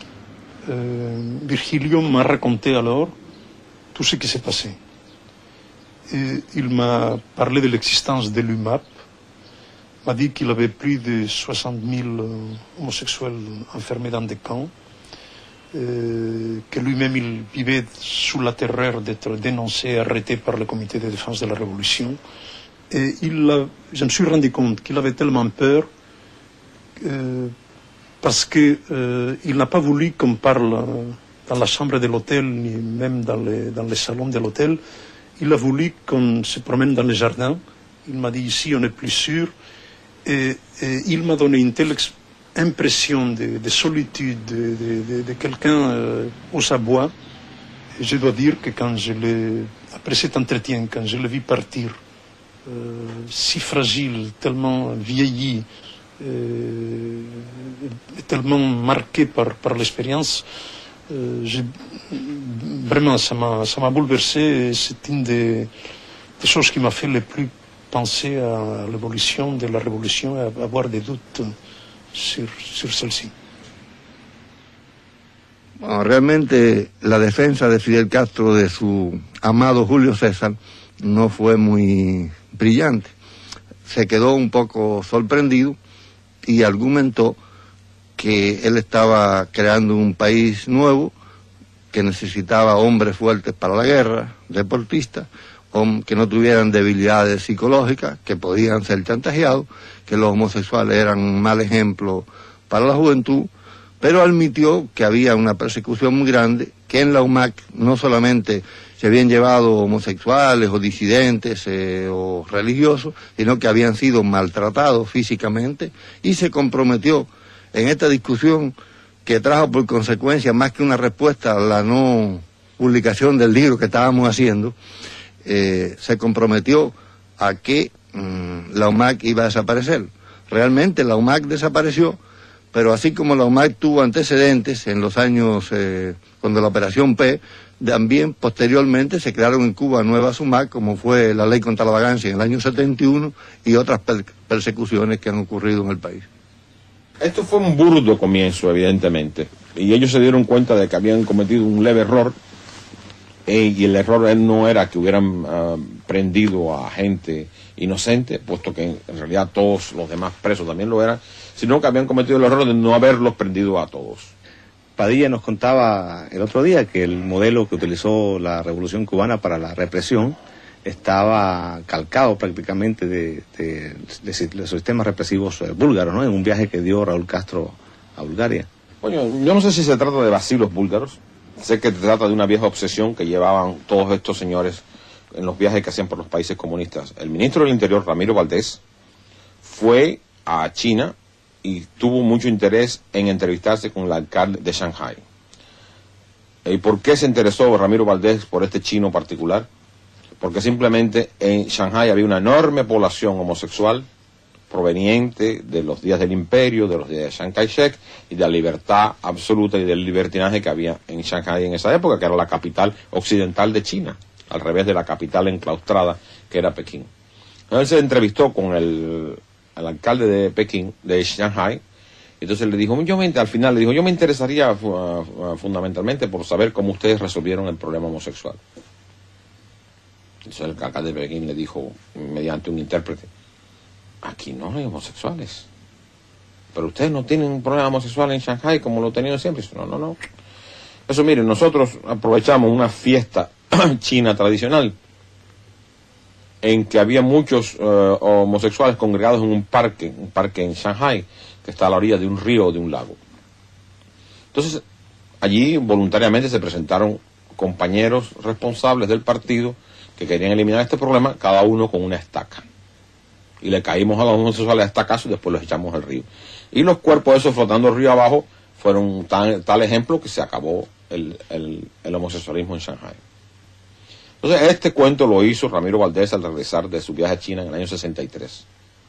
Euh, Virgilio m'a raconté alors tout ce qui s'est passé. Et il m'a parlé de l'existence de l'U M A P, m'a dit qu'il avait plus de soixante mille homosexuels enfermés dans des camps, euh, que lui-même il vivait sous la terreur d'être dénoncé et arrêté par le comité de défense de la Révolution. Et il a, je me suis rendu compte qu'il avait tellement peur euh, parce qu'il euh, n'a pas voulu qu'on parle dans la chambre de l'hôtel, ni même dans les, dans les salons de l'hôtel. Il a voulu qu'on se promène dans les jardins. Il m'a dit, ici, on est plus sûr. Et, et il m'a donné une telle impression de, de solitude, de, de, de, de quelqu'un euh, aux abois. Et je dois dire que quand je l'ai, après cet entretien, quand je l'ai vu partir, euh, si fragile, tellement vieilli, euh, tellement marqué par, par l'expérience, euh, vraiment, ça m'a, ça m'a bouleversé. C'est une des, des choses qui m'a fait le plus penser à l'évolution de la révolution et à avoir des doutes sur, sur celle-ci. Bueno, realmente la defensa de Fidel Castro de su amado Julio César no fue muy brillante. Se quedó un poco sorprendido y argumentó que él estaba creando un país nuevo que necesitaba hombres fuertes para la guerra, deportistas, que no tuvieran debilidades psicológicas, que podían ser chantajeados, que los homosexuales eran un mal ejemplo para la juventud, pero admitió que había una persecución muy grande, que en la U M A C no solamente se habían llevado homosexuales o disidentes eh, o religiosos, sino que habían sido maltratados físicamente, y se comprometió en esta discusión que trajo por consecuencia más que una respuesta a la no publicación del libro que estábamos haciendo. Eh, se comprometió a que mmm, la U M A C iba a desaparecer. Realmente la U M A C desapareció, pero así como la U M A C tuvo antecedentes en los años, eh, cuando la Operación P, también posteriormente se crearon en Cuba nuevas U M A C, como fue la Ley contra la Vagancia en el año setenta y uno y otras per persecuciones que han ocurrido en el país. Esto fue un burdo comienzo, evidentemente, y ellos se dieron cuenta de que habían cometido un leve error. Y el error no era que hubieran uh, prendido a gente inocente, puesto que en realidad todos los demás presos también lo eran, sino que habían cometido el error de no haberlos prendido a todos. Padilla nos contaba el otro día que el modelo que utilizó la Revolución Cubana para la represión estaba calcado prácticamente de, de, de, de los sistemas represivos eh, búlgaros, ¿no? En un viaje que dio Raúl Castro a Bulgaria. Bueno, yo no sé si se trata de vacilos búlgaros. Sé que se trata de una vieja obsesión que llevaban todos estos señores en los viajes que hacían por los países comunistas. El ministro del Interior, Ramiro Valdés, fue a China y tuvo mucho interés en entrevistarse con el alcalde de Shanghái. ¿Y por qué se interesó Ramiro Valdés por este chino particular? Porque simplemente en Shanghái había una enorme población homosexual proveniente de los días del imperio, de los días de Chiang Kai-shek y de la libertad absoluta y del libertinaje que había en Shanghái en esa época, que era la capital occidental de China, al revés de la capital enclaustrada que era Pekín. Entonces se entrevistó con el, el alcalde de Pekín, de Shanghái, Entonces le dijo, yo me, al final le dijo, yo me interesaría uh, uh, fundamentalmente por saber cómo ustedes resolvieron el problema homosexual. Entonces el alcalde de Pekín le dijo, mediante un intérprete, aquí no hay homosexuales. Pero ustedes no tienen un problema homosexual en Shanghái como lo han tenido siempre. No, no, no. Eso, miren, nosotros aprovechamos una fiesta china tradicional en que había muchos uh, homosexuales congregados en un parque, un parque en Shanghái, que está a la orilla de un río o de un lago. Entonces, allí voluntariamente se presentaron compañeros responsables del partido que querían eliminar este problema, cada uno con una estaca. Y le caímos a los homosexuales a estacazos y después los echamos al río. Y los cuerpos esos flotando el río abajo fueron tan, tal ejemplo que se acabó el, el, el homosexualismo en Shanghái. Entonces, este cuento lo hizo Ramiro Valdés al regresar de su viaje a China en el año sesenta y tres.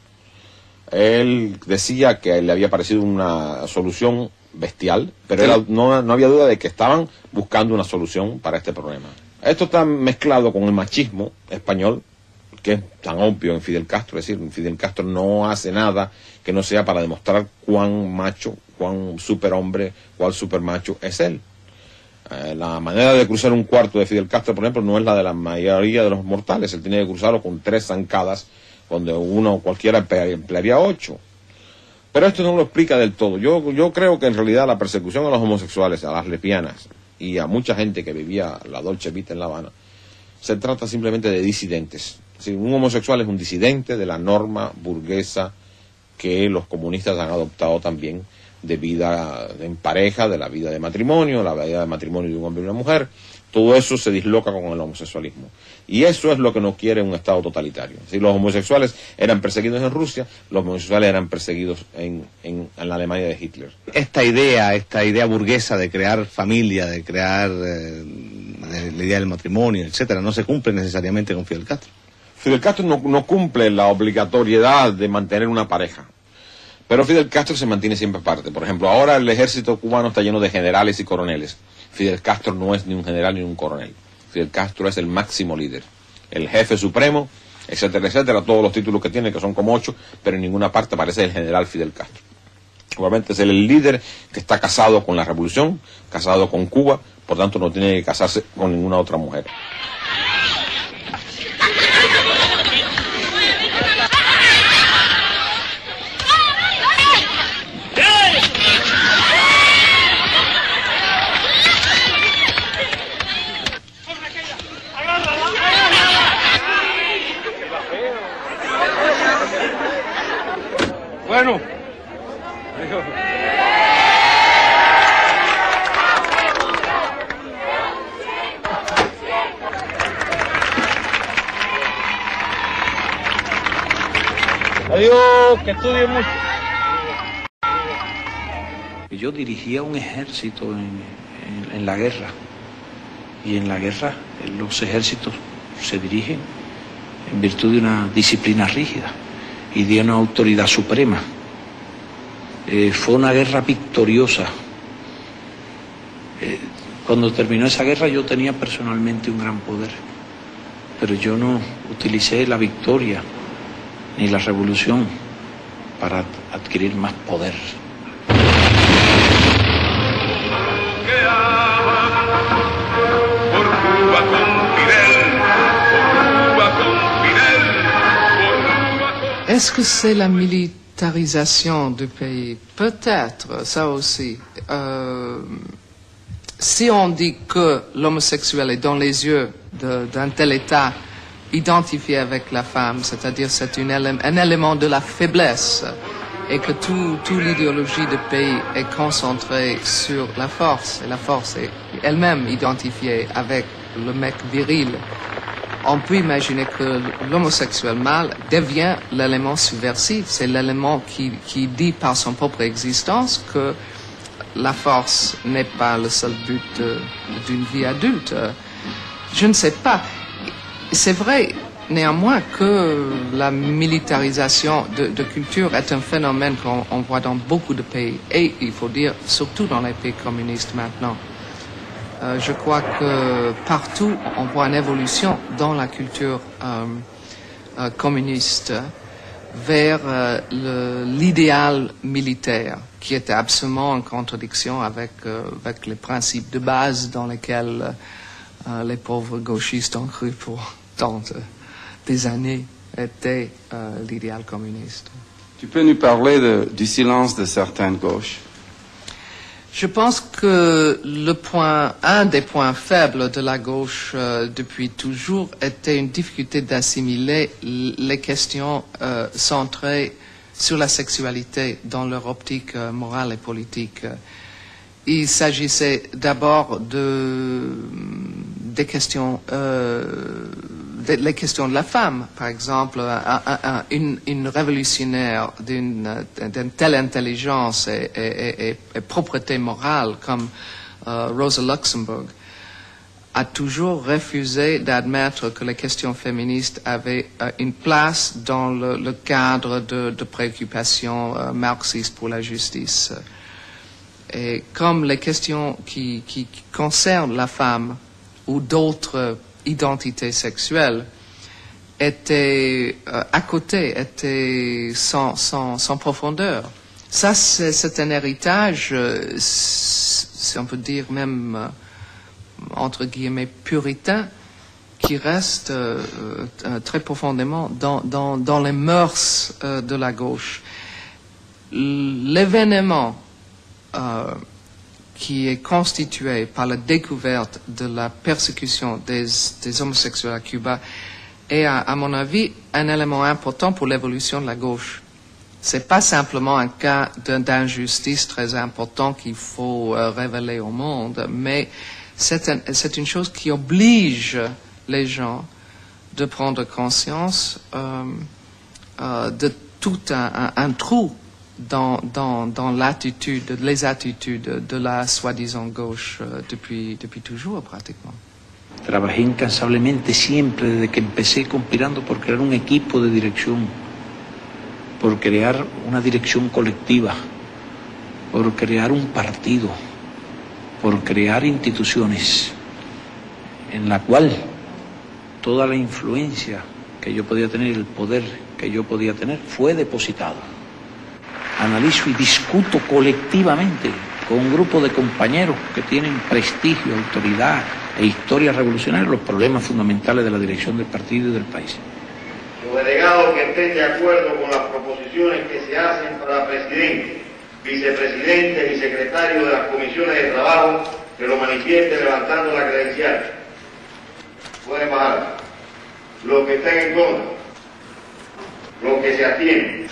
Él decía que le había parecido una solución bestial, pero Sí. era, no, no había duda de que estaban buscando una solución para este problema. Esto está mezclado con el machismo español, que es tan obvio en Fidel Castro. Es decir, Fidel Castro no hace nada que no sea para demostrar cuán macho, cuán superhombre, cuán supermacho es él. Eh, la manera de cruzar un cuarto de Fidel Castro, por ejemplo, no es la de la mayoría de los mortales. Él tiene que cruzarlo con tres zancadas, donde uno cualquiera emplearía ocho. Pero esto no lo explica del todo. Yo, yo creo que en realidad la persecución a los homosexuales, a las lesbianas y a mucha gente que vivía la Dolce Vita en La Habana, se trata simplemente de disidentes. Es decir, un homosexual es un disidente de la norma burguesa que los comunistas han adoptado también, de vida en pareja, de la vida de matrimonio, la vida de matrimonio de un hombre y una mujer. Todo eso se disloca con el homosexualismo. Y eso es lo que no quiere un Estado totalitario. Si los homosexuales eran perseguidos en Rusia, los homosexuales eran perseguidos en, en, en la Alemania de Hitler. Esta idea, esta idea burguesa de crear familia, de crear eh, la idea del matrimonio, etcétera, no se cumple necesariamente con Fidel Castro. Fidel Castro no, no cumple la obligatoriedad de mantener una pareja. Pero Fidel Castro se mantiene siempre aparte. Por ejemplo, ahora el ejército cubano está lleno de generales y coroneles. Fidel Castro no es ni un general ni un coronel. Fidel Castro es el máximo líder, el jefe supremo, etcétera, etcétera, todos los títulos que tiene, que son como ocho, pero en ninguna parte aparece el general Fidel Castro. Obviamente es el líder que está casado con la revolución, casado con Cuba, por tanto no tiene que casarse con ninguna otra mujer. Bueno. Adiós, que estudie mucho. Yo dirigía un ejército en, en, en la guerra, y en la guerra los ejércitos se dirigen en virtud de una disciplina rígida y de una autoridad suprema. Eh, fue una guerra victoriosa. Eh, cuando terminó esa guerra yo tenía personalmente un gran poder, pero yo no utilicé la victoria ni la revolución para adquirir más poder. Est-ce que c'est la militarisation du pays? Peut-être, ça aussi. Euh, si on dit que l'homosexuel est dans les yeux d'un tel État identifié avec la femme, c'est-à-dire c'est un élément de la faiblesse, et que toute tout l'idéologie du pays est concentrée sur la force, et la force est elle-même identifiée avec le mec viril, on peut imaginer que l'homosexuel mâle devient l'élément subversif. C'est l'élément qui, qui dit par son propre existence que la force n'est pas le seul but d'une vie adulte. Je ne sais pas. C'est vrai, néanmoins, que la militarisation de, de culture est un phénomène qu'on voit dans beaucoup de pays. Et, il faut dire, surtout dans les pays communistes maintenant. Euh, je crois que partout, on voit une évolution dans la culture euh, euh, communiste. vers euh, l'idéal militaire, qui était absolument en contradiction avec, euh, avec les principes de base dans lesquels euh, les pauvres gauchistes ont cru pour tant de, des années, était euh, l'idéal communiste. Tu peux nous parler de, du silence de certaines gauches? Je pense que le point, un des points faibles de la gauche euh, depuis toujours était une difficulté d'assimiler les questions euh, centrées sur la sexualité dans leur optique euh, morale et politique. Il s'agissait d'abord de, des questions, euh, de, les questions de la femme, par exemple, un, un, une, une révolutionnaire d'une telle intelligence et, et, et, et propreté morale comme euh, Rosa Luxemburg a toujours refusé d'admettre que les questions féministes avaient euh, une place dans le, le cadre de, de préoccupations euh, marxistes pour la justice. Et comme les questions qui, qui, qui concernent la femme ou d'autres identités sexuelles étaient euh, à côté, étaient sans, sans, sans profondeur. Ça, c'est un héritage, euh, si on peut dire même, euh, entre guillemets, puritain, qui reste euh, euh, très profondément dans, dans, dans les mœurs euh, de la gauche. L'événement Euh, qui est constitué par la découverte de la persécution des, des homosexuels à Cuba est, à, à mon avis, un élément important pour l'évolution de la gauche. C'est pas simplement un cas d'injustice très important qu'il faut euh, révéler au monde, mais c'est un, c'est une chose qui oblige les gens de prendre conscience euh, euh, de tout un, un, un trou dans, dans, dans l'attitude, les attitudes de la soi-disant gauche euh, depuis, depuis toujours pratiquement. Trabajé incansablemente siempre desde que empecé conspirando por crear un equipo de dirección, por crear una dirección colectiva, por crear un partido, por crear instituciones en la cual toda la influencia que yo podía tener, el poder que yo podía tener, fue depositado. Analizo y discuto colectivamente con un grupo de compañeros que tienen prestigio, autoridad e historia revolucionaria los problemas fundamentales de la dirección del partido y del país. Los delegados que estén de acuerdo con las proposiciones que se hacen para presidente, vicepresidente y secretario de las comisiones de trabajo, que lo manifieste levantando la credencial. Pueden bajar. Los que estén en contra, los que se abstienen.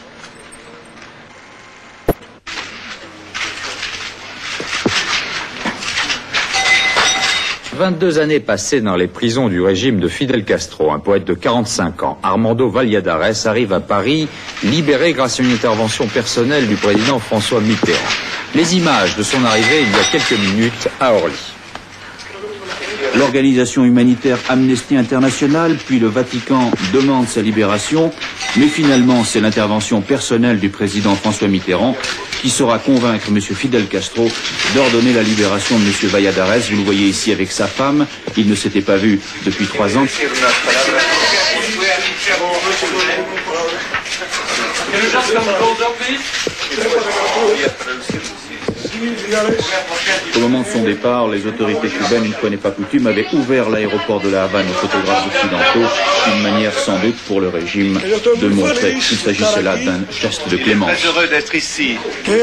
vingt-deux années passées dans les prisons du régime de Fidel Castro, un poète de quarante-cinq ans, Armando Valladares, arrive à Paris, libéré grâce à une intervention personnelle du président François Mitterrand. Les images de son arrivée il y a quelques minutes à Orly. L'organisation humanitaire Amnesty International, puis le Vatican demandent sa libération, mais finalement c'est l'intervention personnelle du président François Mitterrand qui saura convaincre M. Fidel Castro d'ordonner la libération de M. Valladares. Vous le voyez ici avec sa femme, ils ne s'étaient pas vus depuis trois ans. Au moment de son départ, les autorités cubaines, une fois n'est pas coutume, avaient ouvert l'aéroport de la Havane aux photographes occidentaux, une manière sans doute pour le régime de montrer qu'il s'agissait là d'un geste de clémence. Je suis très heureux d'être ici.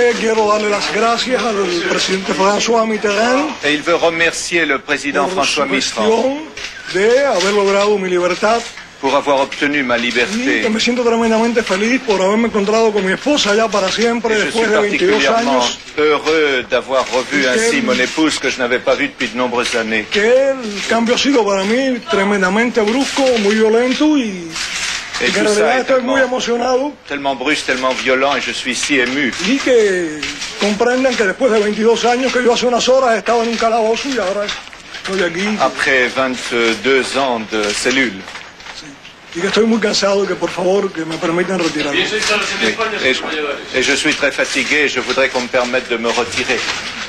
Et il veut remercier le président François Mitterrand pour avoir obtenu ma liberté. Que me siento tremendamente feliz por haberme encontrado con mi esposa ya para siempre después de veintidós años. Heureux d'avoir revu ainsi mon épouse que je n'avais pas vue depuis de nombreuses années. Que el cambio ha sido para mí tremendamente brusco, muy violento y Et que en tout ça realidad est estoy muy tellement, emocionado tellement brusque, tellement violent et je suis si ému. y que comprendan que después de veintidós años que yo hace unas horas estaba en un calabozo y ahora estoy aquí. Après vingt-deux ans de cellule. Y que estoy muy cansado y que por favor que me permitan retirarme. Et, et, je, et je suis très fatigué et je voudrais qu'on me permette de me retirer.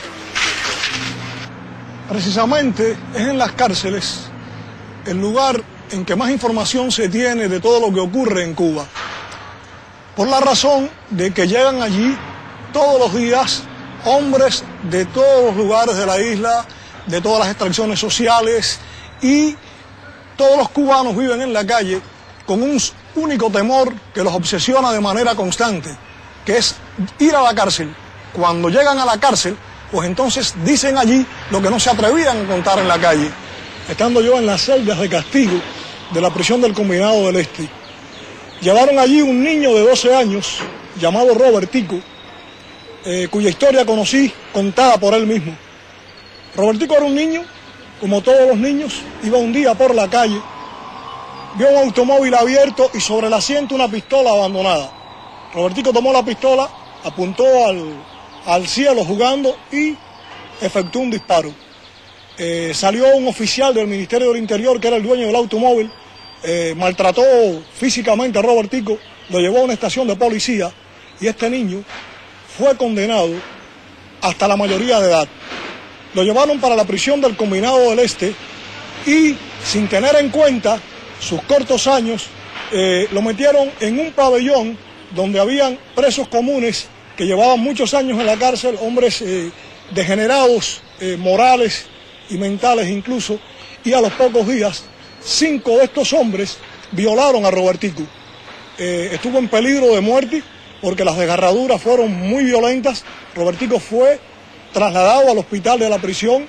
Precisamente es en las cárceles el lugar en que más información se tiene de todo lo que ocurre en Cuba. por la razón de que llegan allí todos los días hombres de todos los lugares de la isla, de todas las extracciones sociales, y todos los cubanos viven en la calle con un único temor que los obsesiona de manera constante, que es ir a la cárcel. Cuando llegan a la cárcel, pues entonces dicen allí lo que no se atrevían a contar en la calle. Estando yo en las celdas de castigo de la prisión del Combinado del Este, llevaron allí un niño de doce años llamado Robertico, eh, cuya historia conocí contada por él mismo. Robertico era un niño, como todos los niños, iba un día por la calle, vio un automóvil abierto y sobre el asiento una pistola abandonada. Robertico tomó la pistola, apuntó al, al cielo jugando y efectuó un disparo. Eh, salió un oficial del Ministerio del Interior, que era el dueño del automóvil, eh, maltrató físicamente a Robertico, lo llevó a una estación de policía y este niño fue condenado hasta la mayoría de edad. Lo llevaron para la prisión del Combinado del Este y, sin tener en cuenta sus cortos años, eh, lo metieron en un pabellón donde habían presos comunes que llevaban muchos años en la cárcel, hombres eh, degenerados, eh, morales y mentales incluso, y a los pocos días, cinco de estos hombres violaron a Robertico. Eh, estuvo en peligro de muerte porque las desgarraduras fueron muy violentas. Robertico fue trasladado al hospital de la prisión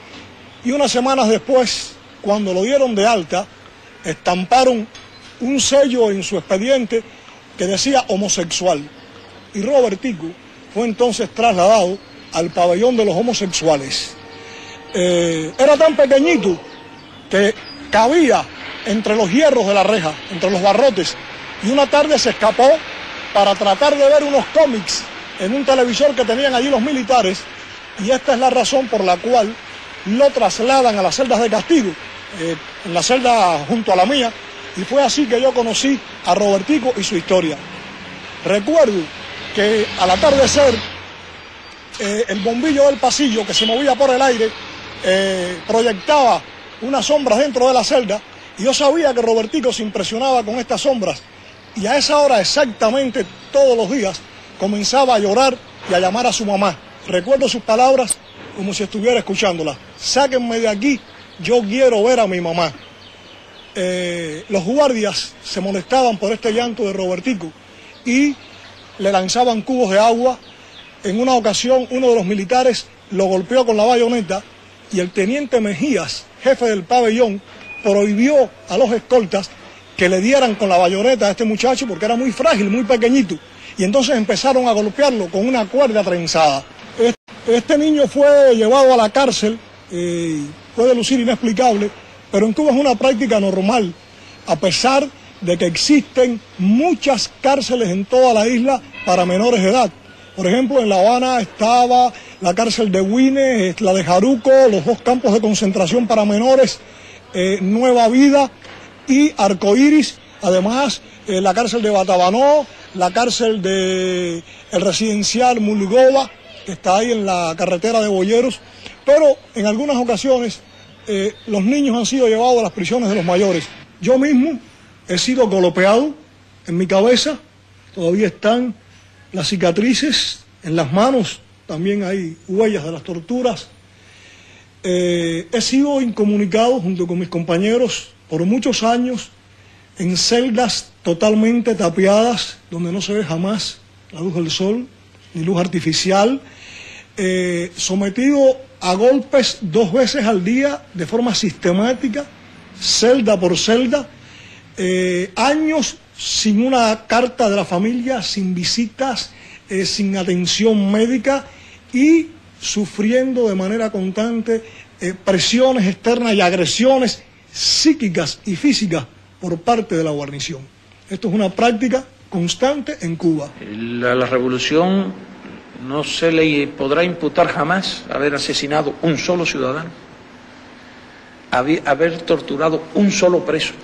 y unas semanas después, cuando lo dieron de alta, estamparon un sello en su expediente que decía homosexual. Y Robertico fue entonces trasladado al pabellón de los homosexuales. Eh, era tan pequeñito que cabía entre los hierros de la reja, entre los barrotes, y una tarde se escapó para tratar de ver unos cómics en un televisor que tenían allí los militares, y esta es la razón por la cual lo trasladan a las celdas de castigo, eh, en la celda junto a la mía, y fue así que yo conocí a Robertico y su historia. Recuerdo que al atardecer, eh, el bombillo del pasillo que se movía por el aire eh, proyectaba unas sombras dentro de la celda, y yo sabía que Robertico se impresionaba con estas sombras, y a esa hora exactamente todos los días comenzaba a llorar y a llamar a su mamá. Recuerdo sus palabras como si estuviera escuchándolas: sáquenme de aquí, yo quiero ver a mi mamá. Eh, los guardias se molestaban por este llanto de Robertico y le lanzaban cubos de agua. En una ocasión uno de los militares lo golpeó con la bayoneta y el teniente Mejías, jefe del pabellón, prohibió a los escoltas que le dieran con la bayoneta a este muchacho porque era muy frágil, muy pequeñito, y entonces empezaron a golpearlo con una cuerda trenzada. Este niño fue llevado a la cárcel, eh, puede lucir inexplicable, pero en Cuba es una práctica normal, a pesar de que existen muchas cárceles en toda la isla para menores de edad. Por ejemplo, en La Habana estaba la cárcel de Huines, la de Jaruco, los dos campos de concentración para menores, eh, Nueva Vida y Arcoíris, además eh, la cárcel de Batabanó, la cárcel de el residencial Mulgova, que está ahí en la carretera de Boyeros, pero en algunas ocasiones eh, los niños han sido llevados a las prisiones de los mayores. Yo mismo he sido golpeado en mi cabeza, todavía están las cicatrices, en las manos también hay huellas de las torturas. Eh, he sido incomunicado junto con mis compañeros por muchos años en celdas totalmente tapiadas, donde no se ve jamás la luz del sol, ni luz artificial, eh, sometido a golpes dos veces al día de forma sistemática, celda por celda, eh, años sin una carta de la familia, sin visitas, eh, sin atención médica y sufriendo de manera constante eh, presiones externas y agresiones psíquicas y físicas por parte de la guarnición. Esto es una práctica constante en Cuba. La, la revolución no se le podrá imputar jamás haber asesinado un solo ciudadano, haber, haber torturado un solo preso.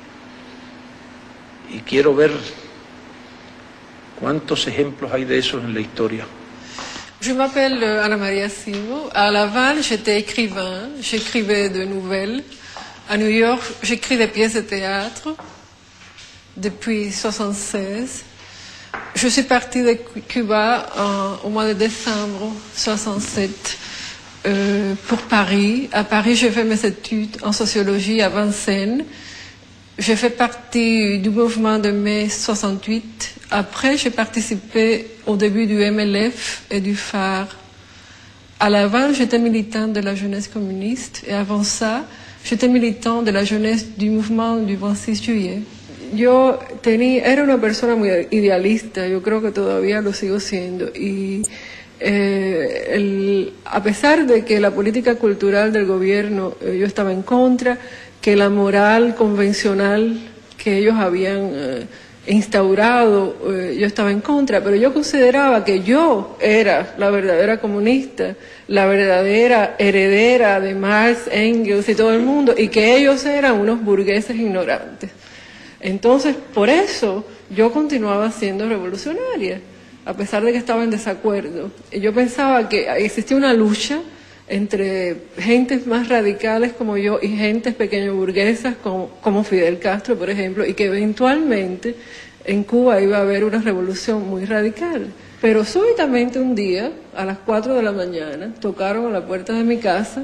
Y quiero ver cuántos ejemplos hay de eso en la historia. Je m'appelle Anna Maria Silvo. À Laval, j'étais écrivain, j'écrivais de nouvelles. À New York, j'écris des pièces de théâtre depuis soixante-seize. Je suis partie de Cuba en, au mois de décembre soixante-sept euh, pour Paris. À Paris, j'ai fait mes études en sociologie à Vincennes. J'ai fait partie du mouvement de mai soixante-huit. Après, j'ai participé au début du M L F et du F A R. À l'avant, j'étais militante de la jeunesse communiste et avant ça, j'étais militante de la jeunesse du mouvement du veintiséis juillet. Yo tenía, era una persona muy idealista, yo creo que todavía lo sigo siendo, y eh, el, a pesar de que la política cultural del gobierno eh, yo estaba en contra, que la moral convencional que ellos habían eh, instaurado eh, yo estaba en contra, pero yo consideraba que yo era la verdadera comunista, la verdadera heredera de Marx, Engels y todo el mundo, y que ellos eran unos burgueses ignorantes. Entonces, por eso yo continuaba siendo revolucionaria, a pesar de que estaba en desacuerdo. Yo pensaba que existía una lucha entre gentes más radicales como yo y gentes pequeño burguesas como, como Fidel Castro, por ejemplo, y que eventualmente en Cuba iba a haber una revolución muy radical. Pero súbitamente un día, a las cuatro de la mañana, tocaron a la puerta de mi casa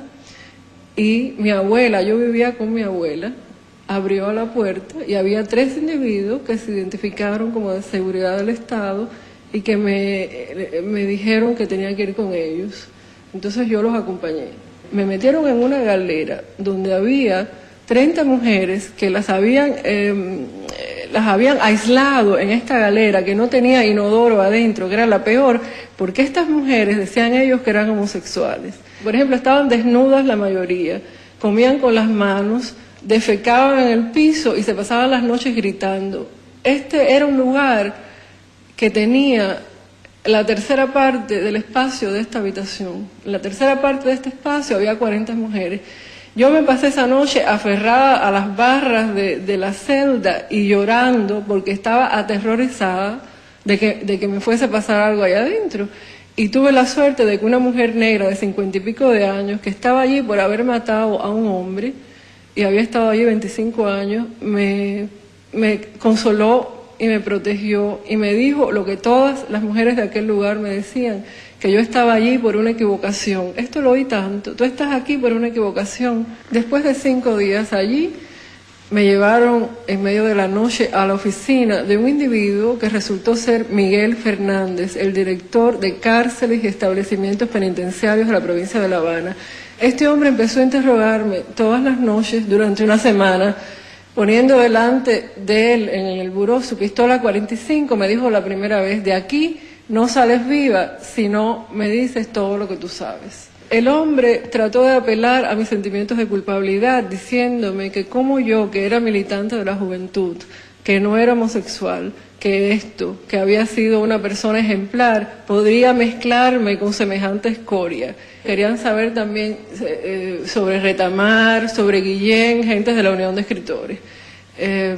y mi abuela, yo vivía con mi abuela, abrió la puerta y había tres individuos que se identificaron como de seguridad del Estado y que me, me dijeron que tenía que ir con ellos. Entonces yo los acompañé. Me metieron en una galera donde había treinta mujeres que las habían, eh, las habían aislado en esta galera que no tenía inodoro adentro, que era la peor, porque estas mujeres decían ellos que eran homosexuales. Por ejemplo, estaban desnudas la mayoría, comían con las manos, defecaban en el piso y se pasaban las noches gritando. Este era un lugar que tenía la tercera parte del espacio de esta habitación. En la tercera parte de este espacio había cuarenta mujeres. Yo me pasé esa noche aferrada a las barras de, de la celda y llorando porque estaba aterrorizada de que, de que me fuese a pasar algo allá adentro. Y tuve la suerte de que una mujer negra de cincuenta y pico de años, que estaba allí por haber matado a un hombre, y había estado allí veinticinco años, me, me consoló y me protegió y me dijo lo que todas las mujeres de aquel lugar me decían, que yo estaba allí por una equivocación. Esto lo oí tanto, tú estás aquí por una equivocación. Después de cinco días allí, me llevaron en medio de la noche a la oficina de un individuo que resultó ser Miguel Fernández, el director de cárceles y establecimientos penitenciarios de la provincia de La Habana. Este hombre empezó a interrogarme todas las noches durante una semana, poniendo delante de él en el buró su pistola cuarenta y cinco, me dijo la primera vez, de aquí no sales viva si no me dices todo lo que tú sabes. El hombre trató de apelar a mis sentimientos de culpabilidad, diciéndome que como yo, que era militante de la juventud, que no era homosexual, que esto, que había sido una persona ejemplar, podría mezclarme con semejante escoria. Querían saber también eh, sobre Retamar, sobre Guillén, gentes de la Unión de Escritores. Eh,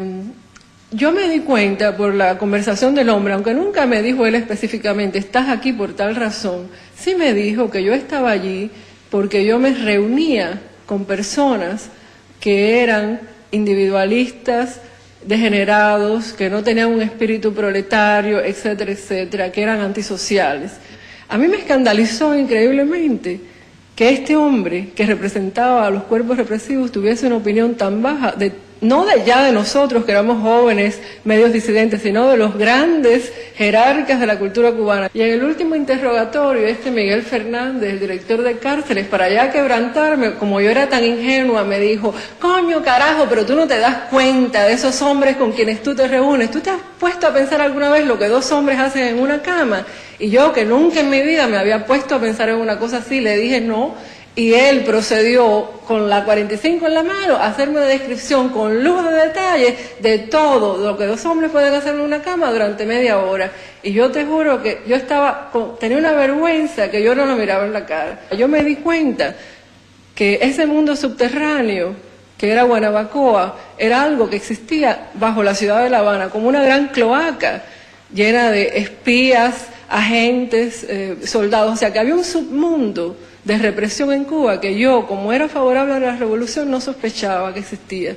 yo me di cuenta por la conversación del hombre, aunque nunca me dijo él específicamente, estás aquí por tal razón, sí me dijo que yo estaba allí porque yo me reunía con personas que eran individualistas, degenerados, que no tenían un espíritu proletario, etcétera, etcétera, que eran antisociales. A mí me escandalizó increíblemente que este hombre que representaba a los cuerpos represivos tuviese una opinión tan baja, de, no de ya de nosotros que éramos jóvenes, medios disidentes, sino de los grandes jerarcas de la cultura cubana. Y en el último interrogatorio, este Miguel Fernández, el director de cárceles, para ya quebrantarme, como yo era tan ingenua, me dijo, coño carajo, pero tú no te das cuenta de esos hombres con quienes tú te reúnes. ¿Tú te has puesto a pensar alguna vez lo que dos hombres hacen en una cama? Y yo, que nunca en mi vida me había puesto a pensar en una cosa así, le dije no, y él procedió con la cuarenta y cinco en la mano a hacerme una descripción con lujo de detalle de todo lo que dos hombres pueden hacer en una cama durante media hora. Y yo te juro que yo estaba, tenía una vergüenza que yo no lo miraba en la cara. Yo me di cuenta que ese mundo subterráneo, que era Guanabacoa, era algo que existía bajo la ciudad de La Habana, como una gran cloaca llena de espías, agentes, eh, soldados, o sea que había un submundo de represión en Cuba que yo, como era favorable a la revolución, no sospechaba que existía,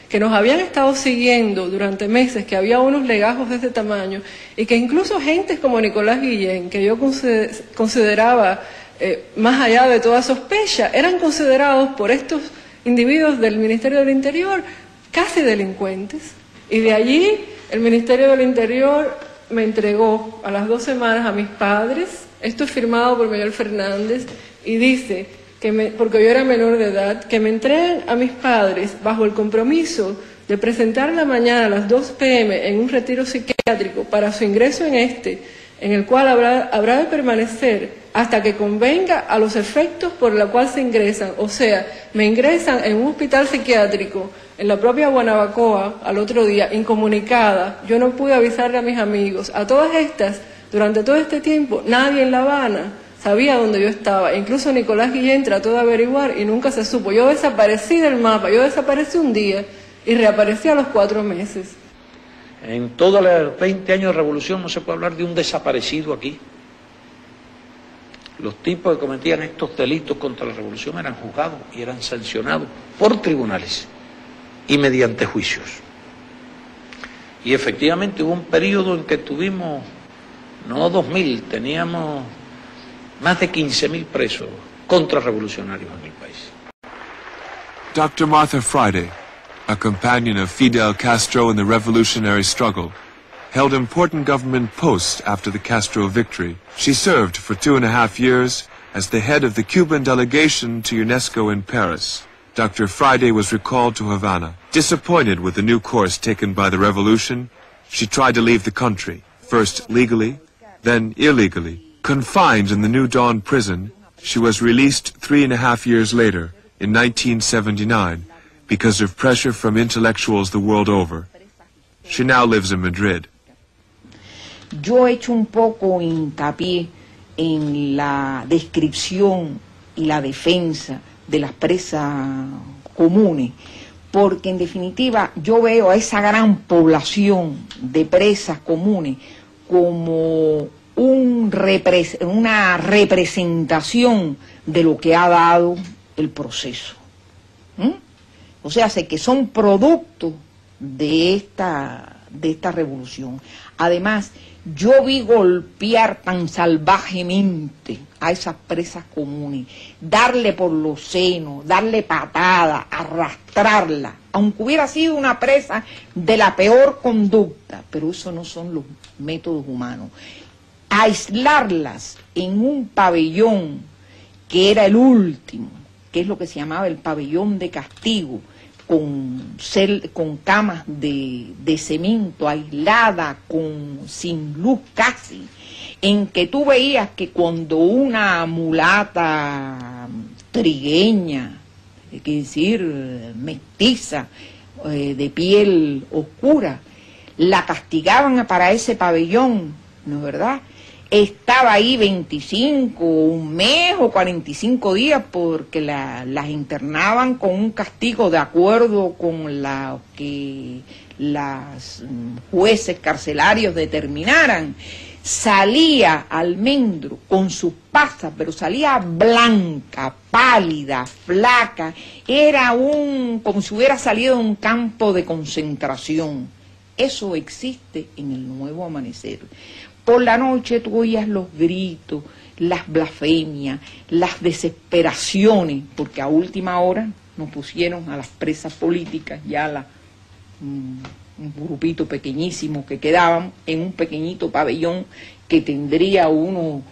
que nos habían estado siguiendo durante meses, que había unos legajos de ese tamaño, y que incluso gentes como Nicolás Guillén, que yo consideraba eh, más allá de toda sospecha, eran considerados por estos individuos del Ministerio del Interior casi delincuentes. Y de allí el Ministerio del Interior me entregó a las dos semanas a mis padres, esto es firmado por Miguel Fernández, y dice que me, porque yo era menor de edad, que me entreguen a mis padres bajo el compromiso de presentar la mañana a las dos pe eme en un retiro psiquiátrico para su ingreso en este, en el cual habrá, habrá de permanecer hasta que convenga a los efectos por los cuales se ingresan. O sea, me ingresan en un hospital psiquiátrico en la propia Guanabacoa al otro día, incomunicada. Yo no pude avisarle a mis amigos. A todas estas, durante todo este tiempo, nadie en La Habana sabía dónde yo estaba. Incluso Nicolás Guillén trató de averiguar y nunca se supo. Yo desaparecí del mapa, yo desaparecí un día y reaparecí a los cuatro meses. En todos los veinte años de revolución no se puede hablar de un desaparecido aquí. Los tipos que cometían estos delitos contra la revolución eran juzgados y eran sancionados por tribunales y mediante juicios. Y efectivamente hubo un periodo en que tuvimos, no dos mil, teníamos más de quince mil presos contrarrevolucionarios en el país. Doctor Martha Friday, a companion of Fidel Castro in the revolutionary struggle, held important government posts after the Castro victory. She served for two and a half years as the head of the Cuban delegation to UNESCO in Paris. Doctor Friday was recalled to Havana. Disappointed with the new course taken by the revolution, she tried to leave the country, first legally, then illegally. Confined in the New Dawn prison, she was released three and a half years later, in nineteen seventy-nine, because of pressure from intellectuals the world over. She now lives in Madrid. Yo he hecho un poco hincapié en la descripción y la defensa de las presas comunes, porque en definitiva yo veo a esa gran población de presas comunes como un repre- una representación de lo que ha dado el proceso. ¿Mm? O sea, sé que son producto de esta, de esta revolución. Además, yo vi golpear tan salvajemente a esas presas comunes, darle por los senos, darle patada, arrastrarla, aunque hubiera sido una presa de la peor conducta, pero eso no son los métodos humanos. Aislarlas en un pabellón que era el último, que es lo que se llamaba el pabellón de castigo, con, cel, con camas de, de cemento, aislada, con, sin luz casi, en que tú veías que cuando una mulata trigueña, es decir, mestiza, eh, de piel oscura, la castigaban para ese pabellón, ¿no es verdad? Estaba ahí veinticinco, un mes o cuarenta y cinco días porque la, las internaban con un castigo de acuerdo con la que los jueces carcelarios determinaran. Salía Almendro con sus pasas, pero salía blanca, pálida, flaca, era un como si hubiera salido de un campo de concentración. Eso existe en el Nuevo Amanecer. Por la noche tú oías los gritos, las blasfemias, las desesperaciones, porque a última hora nos pusieron a las presas políticas, ya la, un, un grupito pequeñísimo que quedaban en un pequeñito pabellón que tendría uno,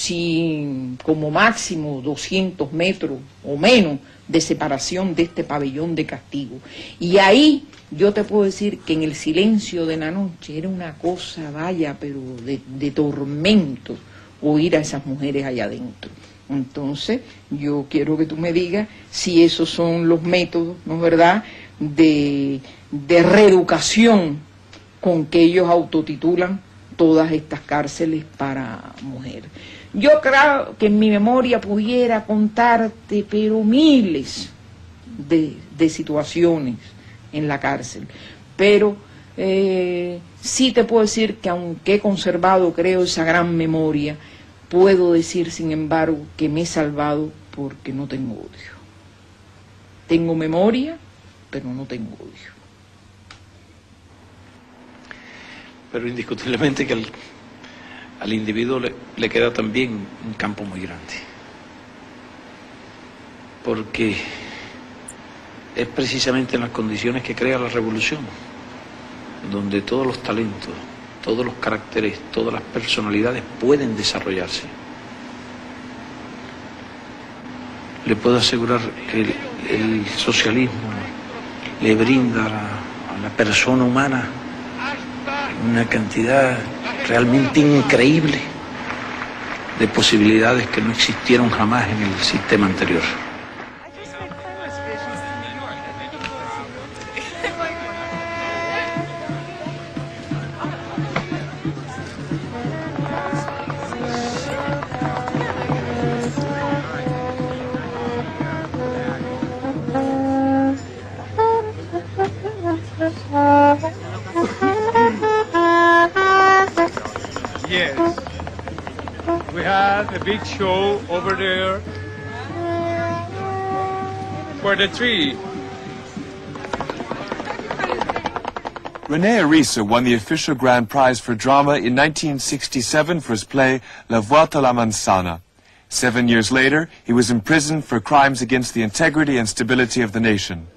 si, como máximo doscientos metros o menos de separación de este pabellón de castigo. Y ahí yo te puedo decir que en el silencio de la noche era una cosa, vaya, pero de, de tormento oír a esas mujeres allá adentro. Entonces, yo quiero que tú me digas si esos son los métodos, ¿no es verdad?, de, de reeducación con que ellos autotitulan todas estas cárceles para mujeres. Yo creo que en mi memoria pudiera contarte, pero miles de, de situaciones en la cárcel, pero eh, sí te puedo decir que aunque he conservado, creo, esa gran memoria, puedo decir, sin embargo, que me he salvado porque no tengo odio. Tengo memoria, pero no tengo odio. pero indiscutiblemente que al, al individuo le, le queda también un campo muy grande. Porque es precisamente en las condiciones que crea la revolución, donde todos los talentos, todos los caracteres, todas las personalidades pueden desarrollarse. Le puedo asegurar que el, el socialismo le brinda a la, a la persona humana una cantidad realmente increíble de posibilidades que no existieron jamás en el sistema anterior. Yes, we had a big show over there for the tree. René Ariza won the official grand prize for drama in nineteen sixty-seven for his play La Vuelta a la Manzana. Seven years later, he was imprisoned for crimes against the integrity and stability of the nation.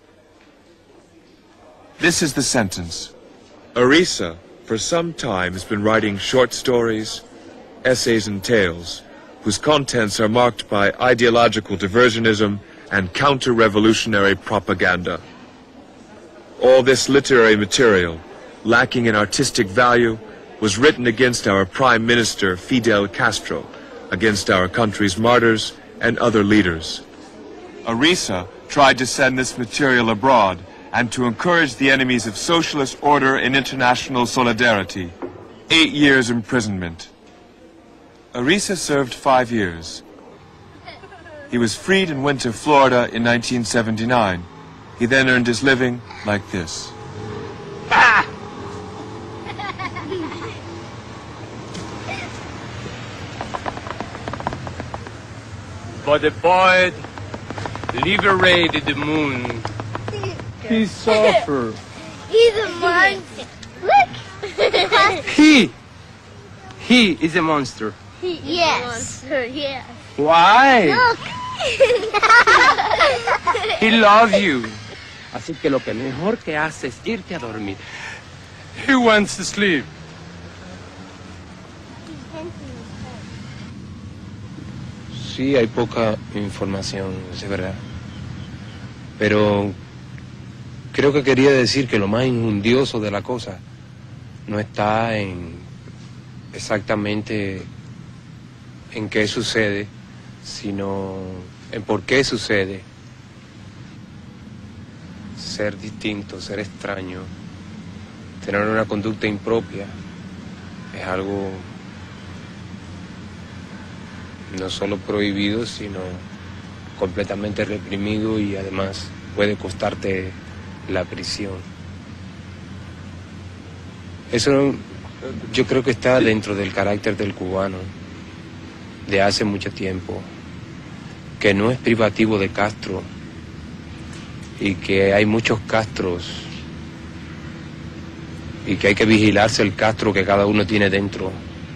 This is the sentence. Ariza, for some time, has been writing short stories, essays and tales, whose contents are marked by ideological diversionism and counter-revolutionary propaganda. All this literary material, lacking in artistic value, was written against our Prime Minister, Fidel Castro, against our country's martyrs and other leaders. Ariza tried to send this material abroad and to encourage the enemies of socialist order and international solidarity. Eight years imprisonment. Ariza served five years. He was freed and went to Florida in nineteen seventy-nine. He then earned his living like this. But the poet liberated the moon. He suffered. He's a monster. Look. He, he is a monster. He yes. Monster, yes. Why? Look. He loves you. Así que lo que mejor que hace es irte a dormir. He wants to sleep. Sí, hay poca información, es verdad. Pero creo que quería decir que lo más injundioso de la cosa no está en exactamente en qué sucede, sino en por qué sucede. Ser distinto, ser extraño, tener una conducta impropia, es algo no solo prohibido, sino completamente reprimido y además puede costarte la prisión. Eso yo creo que está dentro del carácter del cubano de hace mucho tiempo, que no es privativo de Castro y que hay muchos Castros y que hay que vigilarse el Castro que cada uno tiene dentro.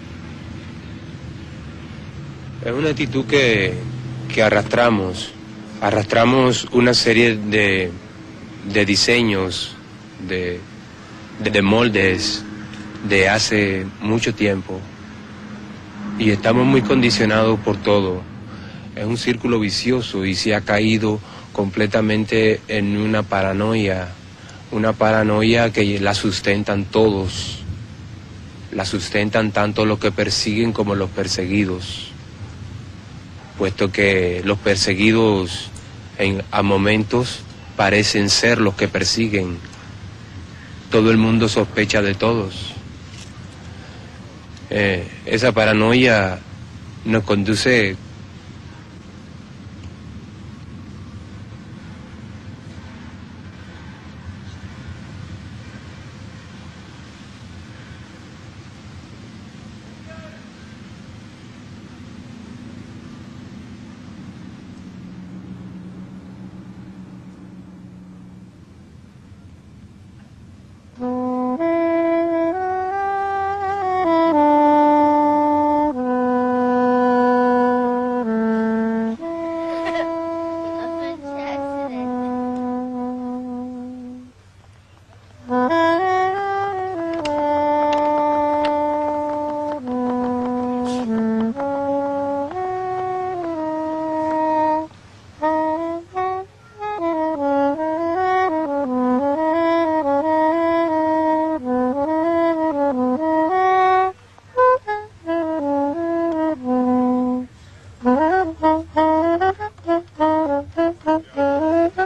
Es una actitud que, que arrastramos, arrastramos una serie de, de diseños, de, de, de moldes de hace mucho tiempo y estamos muy condicionados por todo. Es un círculo vicioso y se ha caído completamente en una paranoia, una paranoia que la sustentan todos, la sustentan tanto los que persiguen como los perseguidos, puesto que los perseguidos en, a momentos parecen ser los que persiguen. Todo el mundo sospecha de todos. Eh, esa paranoia nos conduce Thank you.